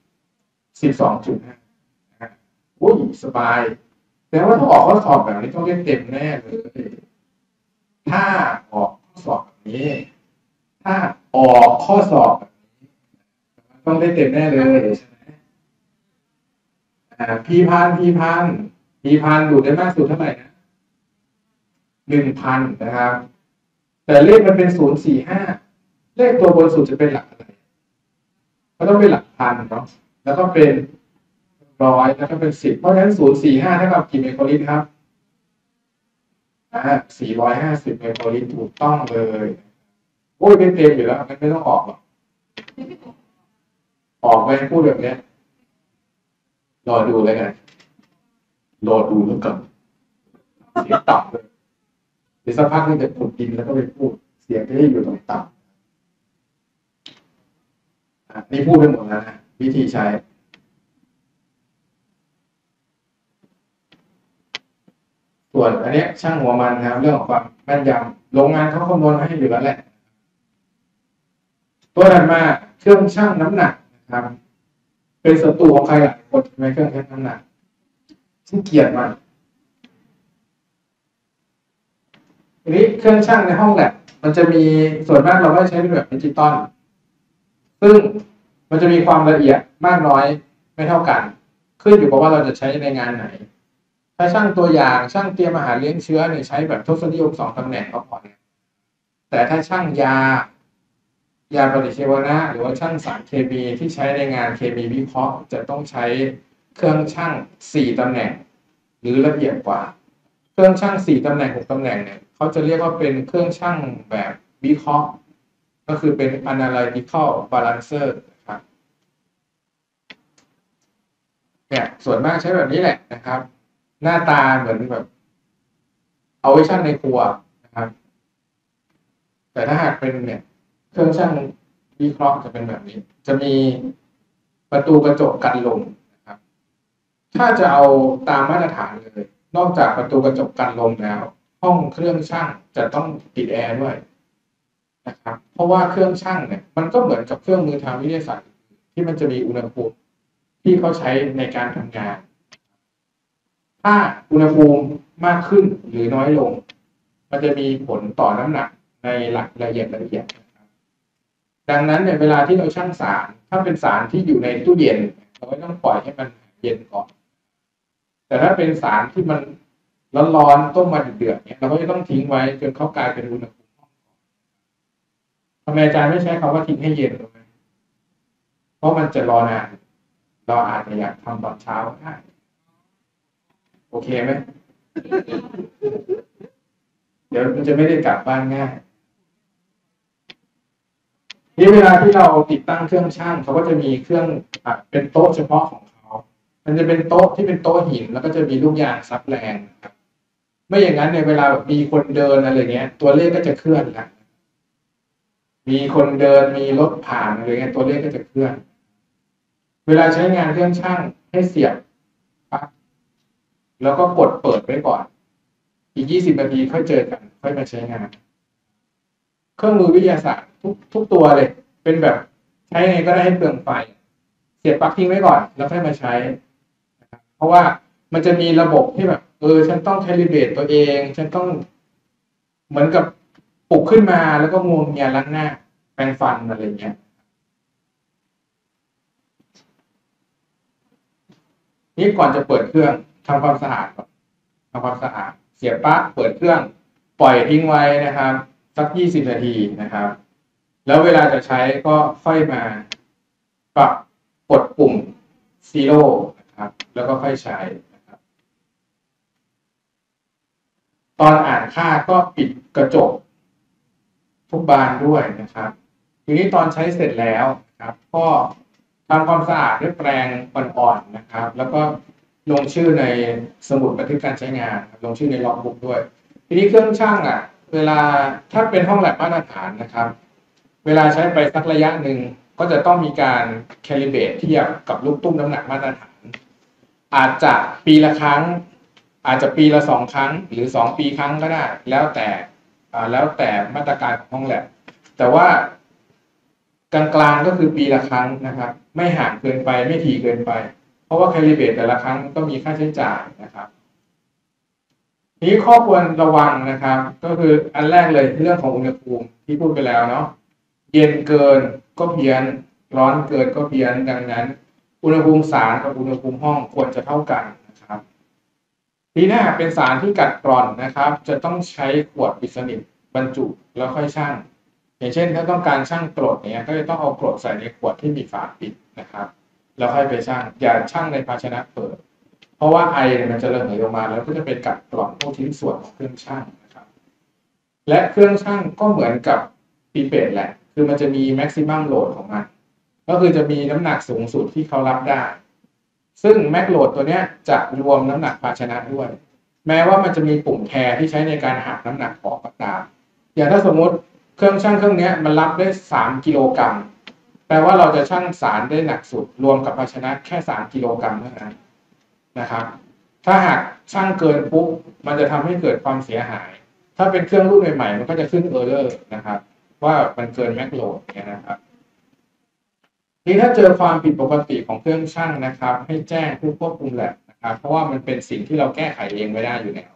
12.5อุ้ยสบายแต่ว่าถ้าออกข้อสอบแบบนี้ต้องได้เต็มแน่เลยถ้าออกข้อสอบแบบนี้ถ้าออกข้อสอบแบบนี้ต้องได้เต็มแน่เลยใช่ไหมพีพันดูดได้มากสุดเท่าไหร่นะ1,000นะครับแต่เลขมันเป็น045เลขตัวบนสุดจะเป็นหลักอะไรก็ต้องเป็นหลักพันเนาะแล้วก็เป็น100แล้วก็เป็น10เพราะฉะนั้น045เท่ากับกี่ไมโครลิตรครับ450ไมโครลิตรถูกต้องเลยโอ้ยเป็นเต็มอยู่แล้วมันไม่ต้องออกหรอกออกไปพูดแบบนี้รอดูเลยกันรอดูแล้วกันเสียงต่ำเลยเดี๋ยวสักพักนึงจะขุดดินแล้วก็ไปพูดเสียงจะได้อยู่ต่ำนี่พูดไปหมดแล้วนะวิธีใช้ส่วนอันนี้ช่างหัวมันนะครับเรื่องของความแม่นยำโรงงานเขาคำนวณให้อยู่แล้วแหละตัวถัดมาเครื่องชั่งน้ำหนักนะครับเป็นศัตรูของใครหลายคนใช่ไหมเครื่องชั่งน้ำหนักที่เกียดมันทีนี้เครื่องชั่งในห้องแลบมันจะมีส่วนมากเราก็ใช้เป็นแบบดิจิตอลซึ่งมันจะมีความละเอียดมากน้อยไม่เท่ากันขึ้นอยู่กับว่าเราจะใช้ในงานไหนถ้าช่างตัวอย่างช่างเตรียมอาหารเลี้ยงเชื้อเนี่ยใช้แบบทศนิยม2ตำแหน่งก็พอเนี่ยแต่ถ้าช่างยาปฏิชีวนะหรือว่าช่างสารเคมีที่ใช้ในงานเคมีวิเคราะห์จะต้องใช้เครื่องช่าง4ตำแหน่งหรือละเอียดกว่าเครื่องช่าง4ตำแหน่ง6ตำแหน่งเนี่ยเขาจะเรียกว่าเป็นเครื่องช่างแบบวิเคราะห์ก็คือเป็น analytical balancer นะครับเนี่ยส่วนมากใช้แบบนี้แหละนะครับหน้าตาเหมือนแบบเอาไว้ชั่งในครัวนะครับแต่ถ้าหากเป็นเนี่ยเครื่องชั่งวิเคราะห์จะเป็นแบบนี้จะมีประตูกระจกกันลมนะครับถ้าจะเอาตามมาตรฐานเลยนอกจากประตูกระจกกันลมแล้วห้องเครื่องชั่งจะต้องติดแอร์ด้วยนะครับเพราะว่าเครื่องชั่งเนี่ยมันก็เหมือนกับเครื่องมือทางวิทยาศาสตร์ที่มันจะมีอุณหภูมิที่เขาใช้ในการทำงานถ้าอุณหภูมิมากขึ้นหรือน้อยลงมันจะมีผลต่อน้ำหนักในหลักละเอียดนะครับดังนั้นเนี่ยเวลาที่เราชั่งสารถ้าเป็นสารที่อยู่ในตู้เย็นเราก็ต้องปล่อยให้มันเย็นก่อนแต่ถ้าเป็นสารที่มันร้อนๆต้มมาเดือดๆเนี่ยเราก็จะต้องทิ้งไว้จนเขากลายเป็นอุณหภูมิห้องทำไมอาจารย์ไม่ใช้คำว่าทิ้งให้เย็นเลยเพราะมันจะรอนานเราอาจจะอยากทำตอนเช้าได้โอเคไหมเดี๋ยวมันจะไม่ได้กลับบ้านง่ายนี่เวลาที่เราติดตั้งเครื่องชั่งเขาก็จะมีเครื่องเป็นโต๊ะเฉพาะของเขามันจะเป็นโต๊ะที่เป็นโต๊ะหินแล้วก็จะมีลูกยางซับแรงครับไม่อย่างนั้นเนี่ยเวลาแบบมีคนเดินอะไรเงี้ยตัวเลขก็จะเคลื่อนละมีคนเดินมีรถผ่านอะไรเงี้ยตัวเลขก็จะเคลื่อนเวลาใช้งานเครื่องชั่งให้เสียบปลั๊กแล้วก็กดเปิดไว้ก่อนอีก20นาทีค่อยเจอกันค่อยมาใช้งานเครื่องมือวิทยาศาสตร์ทุกตัวเลยเป็นแบบใช้ไงก็ได้ให้เปลืองไฟเสียบปลั๊กทิ้งไว้ก่อนแล้วค่อยมาใช้เพราะว่ามันจะมีระบบที่แบบฉันต้องแคลิเบรตตัวเองฉันต้องเหมือนกับปลุกขึ้นมาแล้วก็งวงเงียล้างหน้าแปรงฟันอะไรเงี้ยนี่ก่อนจะเปิดเครื่องทำความสะอาดก่อนทำความสะอาดเสียบปลั๊กเปิดเครื่องปล่อยทิ้งไว้นะครับสัก20นาทีนะครับแล้วเวลาจะใช้ก็ค่อยมาปรับกดปุ่มซีโร่นะครับแล้วก็ค่อยใช้นะครับตอนอ่านค่าก็ปิดกระจกทุกบานด้วยนะครับทีนี้ตอนใช้เสร็จแล้วนะครับก็ทำความสะอาดด้วยแปรงอ่อนๆนะครับแล้วก็ลงชื่อในสมุดบันทึกการใช้งานลงชื่อในล็อกบุ๊กด้วยทีนี้เครื่องช่างเวลาถ้าเป็นห้องแลบมาตรฐานนะครับเวลาใช้ไปสักระยะหนึ่งก็จะต้องมีการแคลิเบรตเทียบกับลูกตุ้มน้ำหนักมาตรฐานอาจจะปีละครั้งอาจจะปีละ2 ครั้งหรือ2 ปีครั้งก็ได้แล้วแต่มาตรการของห้องแลบแต่ว่ากลางๆก็คือปีละครั้งนะครับไม่ห่างเกินไปไม่ถี่เกินไปเพราะว่าแคลิเบรตแต่ละครั้งก็มีค่าใช้จ่ายนะครับนี้ข้อควรระวังนะครับก็คืออันแรกเลยเรื่องของอุณหภูมิที่พูดไปแล้วเนาะเย็นเกินก็เพี้ยนร้อนเกินก็เพี้ยนดังนั้นอุณหภูมิสารกับอุณหภูมิห้องควรจะเท่ากันนะครับทีนี้เป็นสารที่กัดกร่อนนะครับจะต้องใช้ขวดปิดสนิทบรรจุแล้วค่อยชั่งอย่างเช่นถ้าต้องการชั่งกรดเนี่ยก็จะต้องเอากรดใส่ในขวดที่มีฝาปิดนะครับแล้วค่อยไปชั่งอย่าชั่งในภาชนะเปิดเพราะว่าไอมันจะระเหยออกมาแล้วก็จะเป็นกัดกร่อนพวกชิ้นส่วนของเครื่องชั่งนะครับและเครื่องชั่งก็เหมือนกับปีเปตแหละคือมันจะมีแม็กซิมัมโหลดของมันก็คือจะมีน้ำหนักสูงสุดที่เขารับได้ซึ่งแม็กโหลดตัวนี้จะรวมน้ำหนักภาชนะด้วยแม้ว่ามันจะมีปุ่มแทนที่ใช้ในการหักน้ำหนักออกก็ตามอย่างถ้าสมมติเครื่องชั่งเครื่องนี้มันรับได้3 กิโลกรัมแปลว่าเราจะชั่งสารได้หนักสุดรวมกับภาชนะแค่3 กิโลกรัมเท่านั้นนะครับถ้าหากชั่งเกินปุ๊บมันจะทำให้เกิดความเสียหายถ้าเป็นเครื่องรุ่นใหม่ๆมันก็จะขึ้นเออร์เลอร์นะครับว่ามันเกินแม็กโหลดเนี่ยนะครับนี่ถ้าเจอความผิดปกติของเครื่องชั่งนะครับให้แจ้งผู้ควบคุมแลบนะครับเพราะว่ามันเป็นสิ่งที่เราแก้ไขเองไม่ได้อยู่แล้ว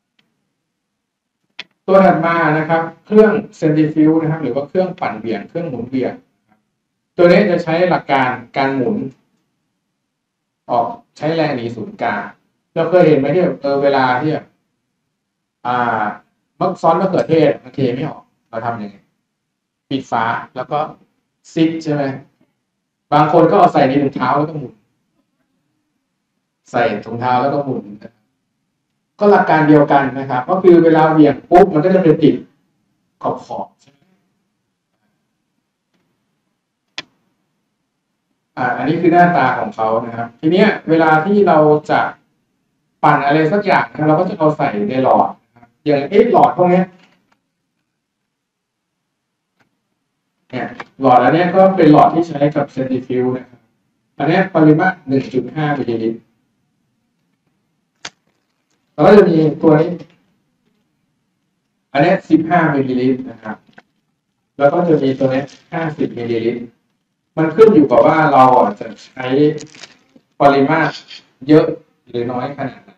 ตัวถัดมานะครับเครื่องเซนทริฟิวนะครับหรือว่าเครื่องปั่นเบี่ยงเครื่องหมุนเบี่ยงตัวนี้จะใช้หลักการหมุนออกใช้แรงหนีศูนย์กลางเราเคยเห็นไหมที่เวลาที่มักซ้อนมะเขือเทศมันเทไม่ออกเราทำยังไงปิดฝาแล้วก็ซิปใช่ไหมบางคนก็เอาใส่ในถุงเท้าแล้วก็หมุนใส่ถุงเท้าแล้วก็หมุนก็หลักการเดียวกันนะครับก็คือเวลาเหวี่ยงปุ๊บมันก็จะเป็นติดขอบใช่ไหมอันนี้คือหน้าตาของเขานะครับทีนี้เวลาที่เราจะปั่นอะไรสักอย่างเราก็จะเอาใส่ในหลอดนะครับอย่างหลอดพวกนี้เนี่ยหลอดอันนี้ก็เป็นหลอดที่ใช้กับเซนทริฟิวนะครับอันนี้ปริมาตร 1.5 มิลลิลิตรแล้วก็จะมีตัวนี้อันนี้15 มิลลิลิตรนะครับแล้วก็จะมีตัวนี้50 มิลลิลิตรมันขึ้นอยู่กับว่าเราจะใช้ปริมาตรเยอะหรือน้อยขนาดไหน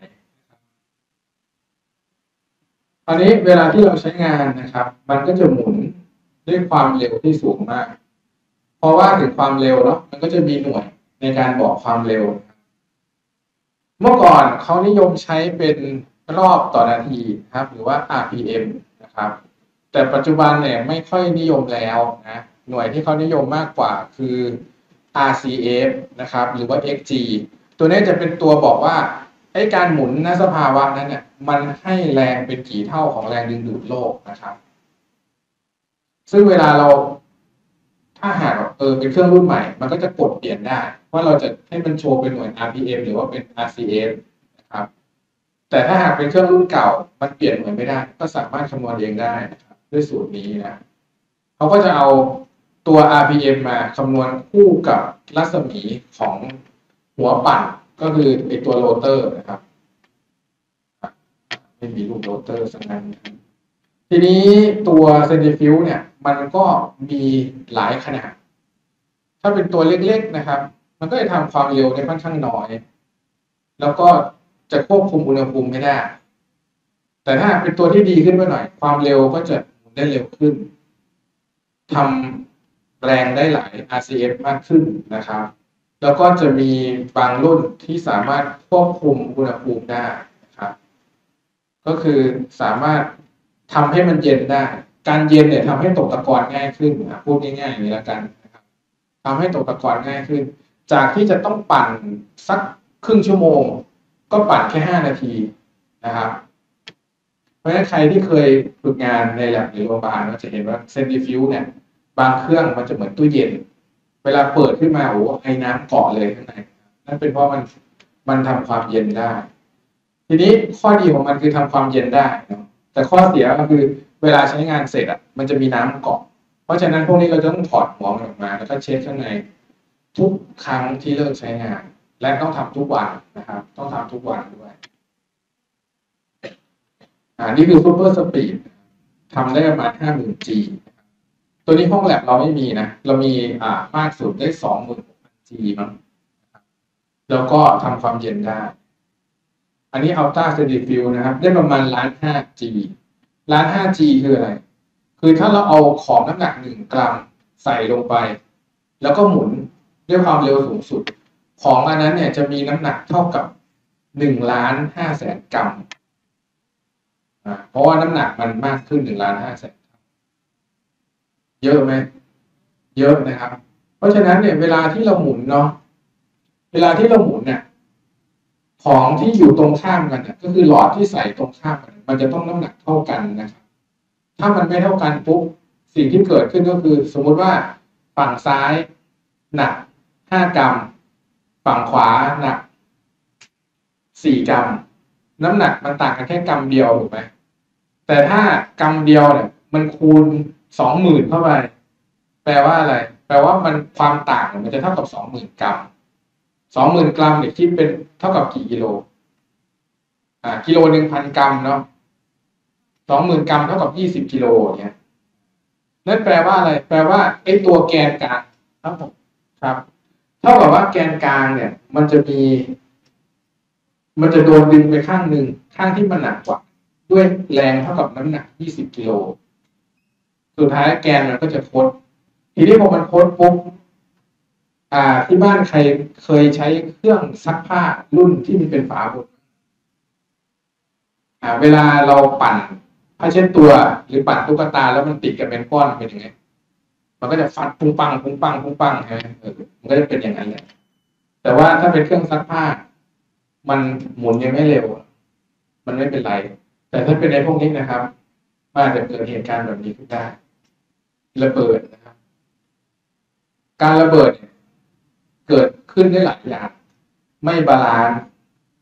ตอนนี้เวลาที่เราใช้งานนะครับมันก็จะหมุนด้วยความเร็วที่สูงมากเพราะว่าถึงความเร็วเนาะมันก็จะมีหน่วยในการบอกความเร็วเมื่อก่อนเขานิยมใช้เป็นรอบต่อนาทีครับหรือว่า RPM นะครับแต่ปัจจุบันเนี่ยไม่ค่อยนิยมแล้วนะหน่วยที่เขานิยมมากกว่าคือ RCF นะครับหรือว่า XG ตัวนี้จะเป็นตัวบอกว่าการหมุนณสภาวะนั้นเนี่ยมันให้แรงเป็นกี่เท่าของแรงดึงดูดโลกนะครับซึ่งเวลาเราถ้าหากเป็นเครื่องรุ่นใหม่มันก็จะกดเปลี่ยนได้ว่าเราจะให้มันโชว์เป็นหน่วย RPM หรือว่าเป็น RCF นะครับแต่ถ้าหากเป็นเครื่องรุ่นเก่ามันเปลี่ยนหน่วยไม่ได้ก็สามารถคำนวณเองได้นะครับด้วยสูตรนี้นะเขาก็จะเอาตัว RPM มาคำนวณคู่กับรัศมีของหัวปั่นก็คือไอตัวโรเตอร์นะครับไม่มีรูปโรเตอร์สักนั้นทีนี้ตัวเซนทริฟิวเนี่ยมันก็มีหลายขนาดถ้าเป็นตัวเล็กๆนะครับมันก็จะทำความเร็วได้ค่อนข้างน้อยแล้วก็จะควบคุมอุณหภูมิไม่ได้แต่ถ้าเป็นตัวที่ดีขึ้นมาหน่อยความเร็วก็จะหมุนได้เร็วขึ้นทำแรงได้หลาย RCF มากขึ้นนะครับแล้วก็จะมีบางรุ่นที่สามารถควบคุมอุณหภูมิได้นะครับก็คือสามารถทำให้มันเย็นได้การเย็นเนี่ยทำให้ตกตะกอนง่ายขึ้นพูดง่ายๆอย่างนี้ละกันนะครับทำให้ตกตะกอนง่ายขึ้นจากที่จะต้องปั่นสักครึ่งชั่วโมงก็ปั่นแค่5 นาทีนะครับเพราะเพราะฉะนั้นใครที่เคยฝึกงานในแลบหรือโรงพยาบาลก็จะเห็นว่าเซนทริฟิวเนี่ยบางเครื่องมันจะเหมือนตู้เย็นเวลาเปิดขึ้นมาโอ้ไอ้น้ำเกาะเลยข้างในนั่นเป็นเพราะมันทำความเย็นได้ทีนี้ข้อดีของมันคือทำความเย็นได้นะแต่ข้อเสียก็คือเวลาใช้งานเสร็จอ่ะมันจะมีน้ำเกาะเพราะฉะนั้นพวกนี้เราจะต้องถอดหัวมันออกมาแล้วก็เช็คข้างในทุกครั้งที่เลิกใช้งานและต้องทำทุกวันนะครับต้องทำทุกวันด้วยนี่คือซูเปอร์สปีดทำได้ประมาณ 50,000G ตัวนี้ห้องแลบเราไม่มีนะเรามีมากสุดได้ 26,000G มั้งแล้วก็ทำความเย็นได้อันนี้อัลต้าเซนทริฟิวนะครับได้ประมาณ1,500G 1,500G คืออะไรคือถ้าเราเอาของน้ำหนัก1 กรัมใส่ลงไปแล้วก็หมุนด้วยความเร็วสูงสุดของอันนั้นเนี่ยจะมีน้ำหนักเท่ากับ1,500,000 กรัมเพราะว่าน้ำหนักมันมากขึ้น1,500,000เยอะไหมเยอะนะครับเพราะฉะนั้นเนี่ยเวลาที่เราหมุนเนาะเวลาที่เราหมุนเนี่ยของที่อยู่ตรงข้ามกันก็คือหลอดที่ใส่ตรงข้ามกันมันจะต้องน้ำหนักเท่ากันนะครับถ้ามันไม่เท่ากันปุ๊บสิ่งที่เกิดขึ้นก็คือสมมุติว่าฝั่งซ้ายหนัก5 กรัมฝั่งขวาหนัก4 กรัมน้ำหนักมันต่างกันแค่กรัมเดียวถูกไหมแต่ถ้ากรัมเดียวเนี่ยมันคูณ20,000เข้าไปแปลว่าอะไรแปลว่ามันความต่างมันจะเท่ากับ20,000 กรัม20,000 กรัมเนี่ยคิดเป็นเท่ากับกี่กิโลกิโลหนึ่ง1,000 กรัมเนาะ20,000 กรัมเท่ากับ20 กิโลเนี่ยนั่นแปลว่าอะไรแปลว่าไอ้ตัวแกนกลางครับผมครับเท่ากับว่าแกนกลางเนี่ยมันจะโดนดึงไปข้างหนึ่งข้างที่มันหนักกว่าด้วยแรงเท่ากับน้ำหนัก20 กิโลสุดท้ายแกนมันก็จะคดทีนี้พอมันคดปุ๊บที่บ้านใครเคยใช้เครื่องซักผ้ารุ่นที่มันเป็นฝาบดเวลาเราปั่นผ้าเช็ดตัวหรือปั่นตุ๊กตาแล้วมันติดกับเป็นก้อนเป็นยังไงมันก็จะฟัดปุ้งปังปุ้งปังปุ้งปังใช่ไหมมันก็จะเป็นอย่างนั้นแหละแต่ว่าถ้าเป็นเครื่องซักผ้ามันหมุนยังไม่เร็วมันไม่เป็นไรแต่ถ้าเป็นในพวกนี้นะครับมันอาจจะเกิดเหตุการณ์แบบนี้ขึ้นได้ระเบิดนะครับการระเบิดเกิดขึ้นได้หลายอย่างไม่บาลานซ์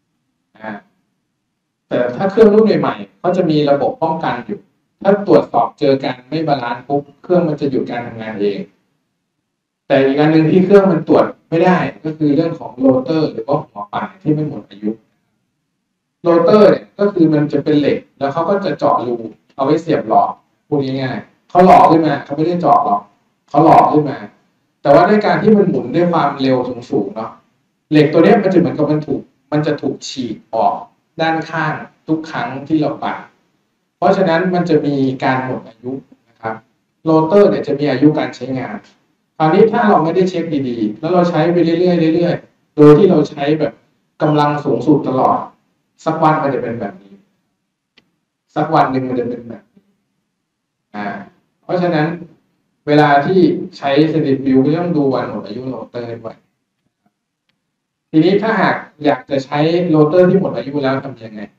แต่ถ้าเครื่องรุ่นใหม่ๆเขาจะมีระบบป้องกันอยู่ถ้าตรวจสอบเจอการไม่บาลานซ์ปุ๊บเครื่องมันจะหยุดการทำงานเองแต่อีกอันหนึ่งที่เครื่องมันตรวจไม่ได้ก็คือเรื่องของโรเตอร์หรือว่าหัวปั่นที่ไม่หมดอายุโรเตอร์เนี่ยก็คือมันจะเป็นเหล็กแล้วเขาก็จะเจาะรูเอาไว้เสียบหลอดพูดง่ายๆเขาหลอกขึ้นมาเขาไม่ได้เจาะหรอกเขาหลอกขึ้นมาแต่ว่าด้วยการที่มันหมุนด้วยความเร็วสูงๆเนาะเหล็กตัวนี้มันจะเหมือนกับมันจะถูกฉีกออกด้านข้างทุกครั้งที่เราปั่นเพราะฉะนั้นมันจะมีการหมดอายุนะครับโรเตอร์เนี่ยจะมีอายุการใช้งานคราวนี้ถ้าเราไม่ได้เช็คดีๆแล้วเราใช้ไปเรื่อยๆเรื่อยๆโดยที่เราใช้แบบกำลังสูงสุดตลอดสักวันมันจะเป็นแบบนี้สักวันหนึ่งมันจะเป็นแบบนี้เพราะฉะนั้นเวลาที่ใช้เซนทริฟิวก็ต้องดูวันหมดอายุโรเตอร์ด้วยทีนี้ถ้าหากอยากจะใช้โรเตอร์ที่หมดอายุแล้วทำยังไง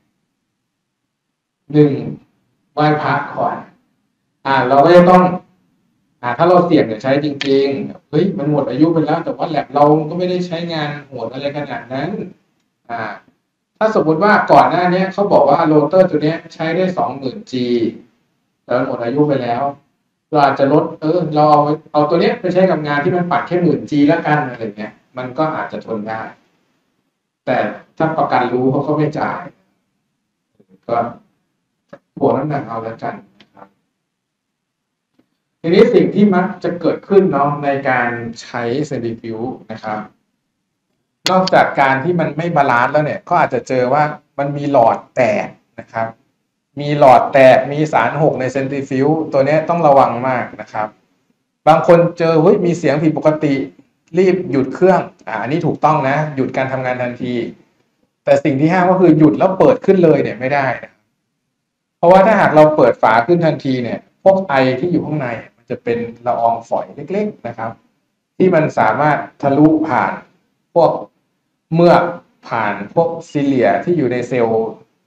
1ไหว้พระก่อนเราก็จะต้องถ้าเราเสี่ยงจะใช้จริงๆเฮ้ยมันหมดอายุไปแล้วแต่ว่าแลบเราก็ไม่ได้ใช้งานโหดอะไรขนาดนั้นถ้าสมมติว่าก่อนหน้านี้เขาบอกว่าโรเตอร์ตัวนี้ใช้ได้ 20,000G แล้วหมดอายุไปแล้วเราอาจจะลดเราเอาตัวนี้ไปใช้กับงานที่มันปัดแค่ 10,000G แล้วกันอะไรเงี้ยมันก็อาจจะทนได้แต่ถ้าประกันรู้เขาก็ไม่จ่ายก็บวกน้ำหนักเอาแล้วกันนะครับทีนี้สิ่งที่มักจะเกิดขึ้นเนาะในการใช้เซนทริฟิวนะครับนอกจากการที่มันไม่บาลานซ์แล้วเนี่ยก็อาจจะเจอว่ามันมีหลอดแตกนะครับมีหลอดแตกมีสารหกในเซนทริฟิวตัวนี้ต้องระวังมากนะครับบางคนเจอมีเสียงผิดปกติรีบหยุดเครื่องอันนี้ถูกต้องนะหยุดการทำงานทันทีแต่สิ่งที่ห้ามก็คือหยุดแล้วเปิดขึ้นเลยเนี่ยไม่ได้นะเพราะว่าถ้าหากเราเปิดฝาขึ้นทันทีเนี่ยพวกไอที่อยู่ข้างในมันจะเป็นละอองฝอยเล็กๆนะครับที่มันสามารถทะลุผ่านพวกเมือกผ่านพวกซิเลียที่อยู่ในเซลล์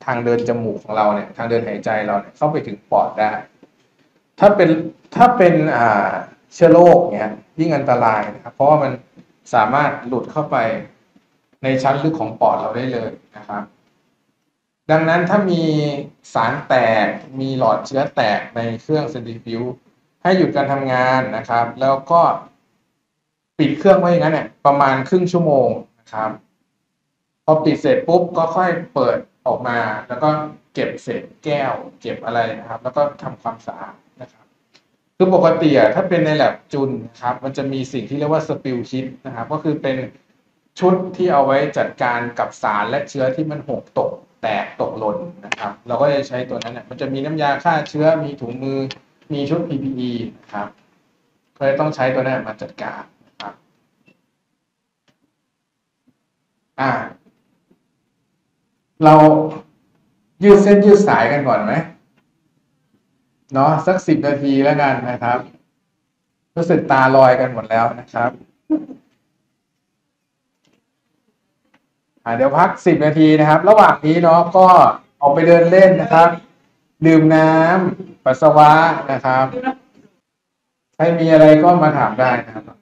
ทางเดินจมูกของเราเนี่ยทางเดินหายใจเราเนี่ยเข้าไปถึงปอดได้ถ้าเป็นเชื้อโรคเนี่ยยิ่งอันตรายนะครับเพราะว่ามันสามารถหลุดเข้าไปในชั้นลึกของปอดเราได้เลยนะครับดังนั้นถ้ามีสารแตกมีหลอดเชื้อแตกในเครื่องเซนทริฟิวจ์ให้หยุดการทำงานนะครับแล้วก็ปิดเครื่องไว้อย่างนั้นเนี่ยประมาณครึ่งชั่วโมงนะครับพอปิดเสร็จปุ๊บก็ค่อยเปิดออกมาแล้วก็เก็บเศษแก้วเก็บอะไรนะครับแล้วก็ทำความสะอาดนะครับคือปกติถ้าเป็นในแลบจุลนะครับมันจะมีสิ่งที่เรียกว่าสปิลคิทนะครับก็คือเป็นชุดที่เอาไว้จัดการกับสารและเชื้อที่มันหกตกแตกตกหล่นนะครับเราก็จะใช้ตัวนั้นเนี่ยมันจะมีน้ำยาฆ่าเชื้อมีถุงมือมีชุด PPE นะครับก็เลยต้องใช้ตัวนั้นมาจัดการนะครับเรายืดเส้นยืดสายกันก่อนไหมเนาะสัก10 นาทีแล้วกันนะครับรู้สึกตาลอยกันหมดแล้วนะครับเดี๋ยวพัก10 นาทีนะครับระหว่างนี้เนาะก็ออกไปเดินเล่นนะครับดื่มน้ำปัสสาวะนะครับใครมีอะไรก็มาถามได้นะครับ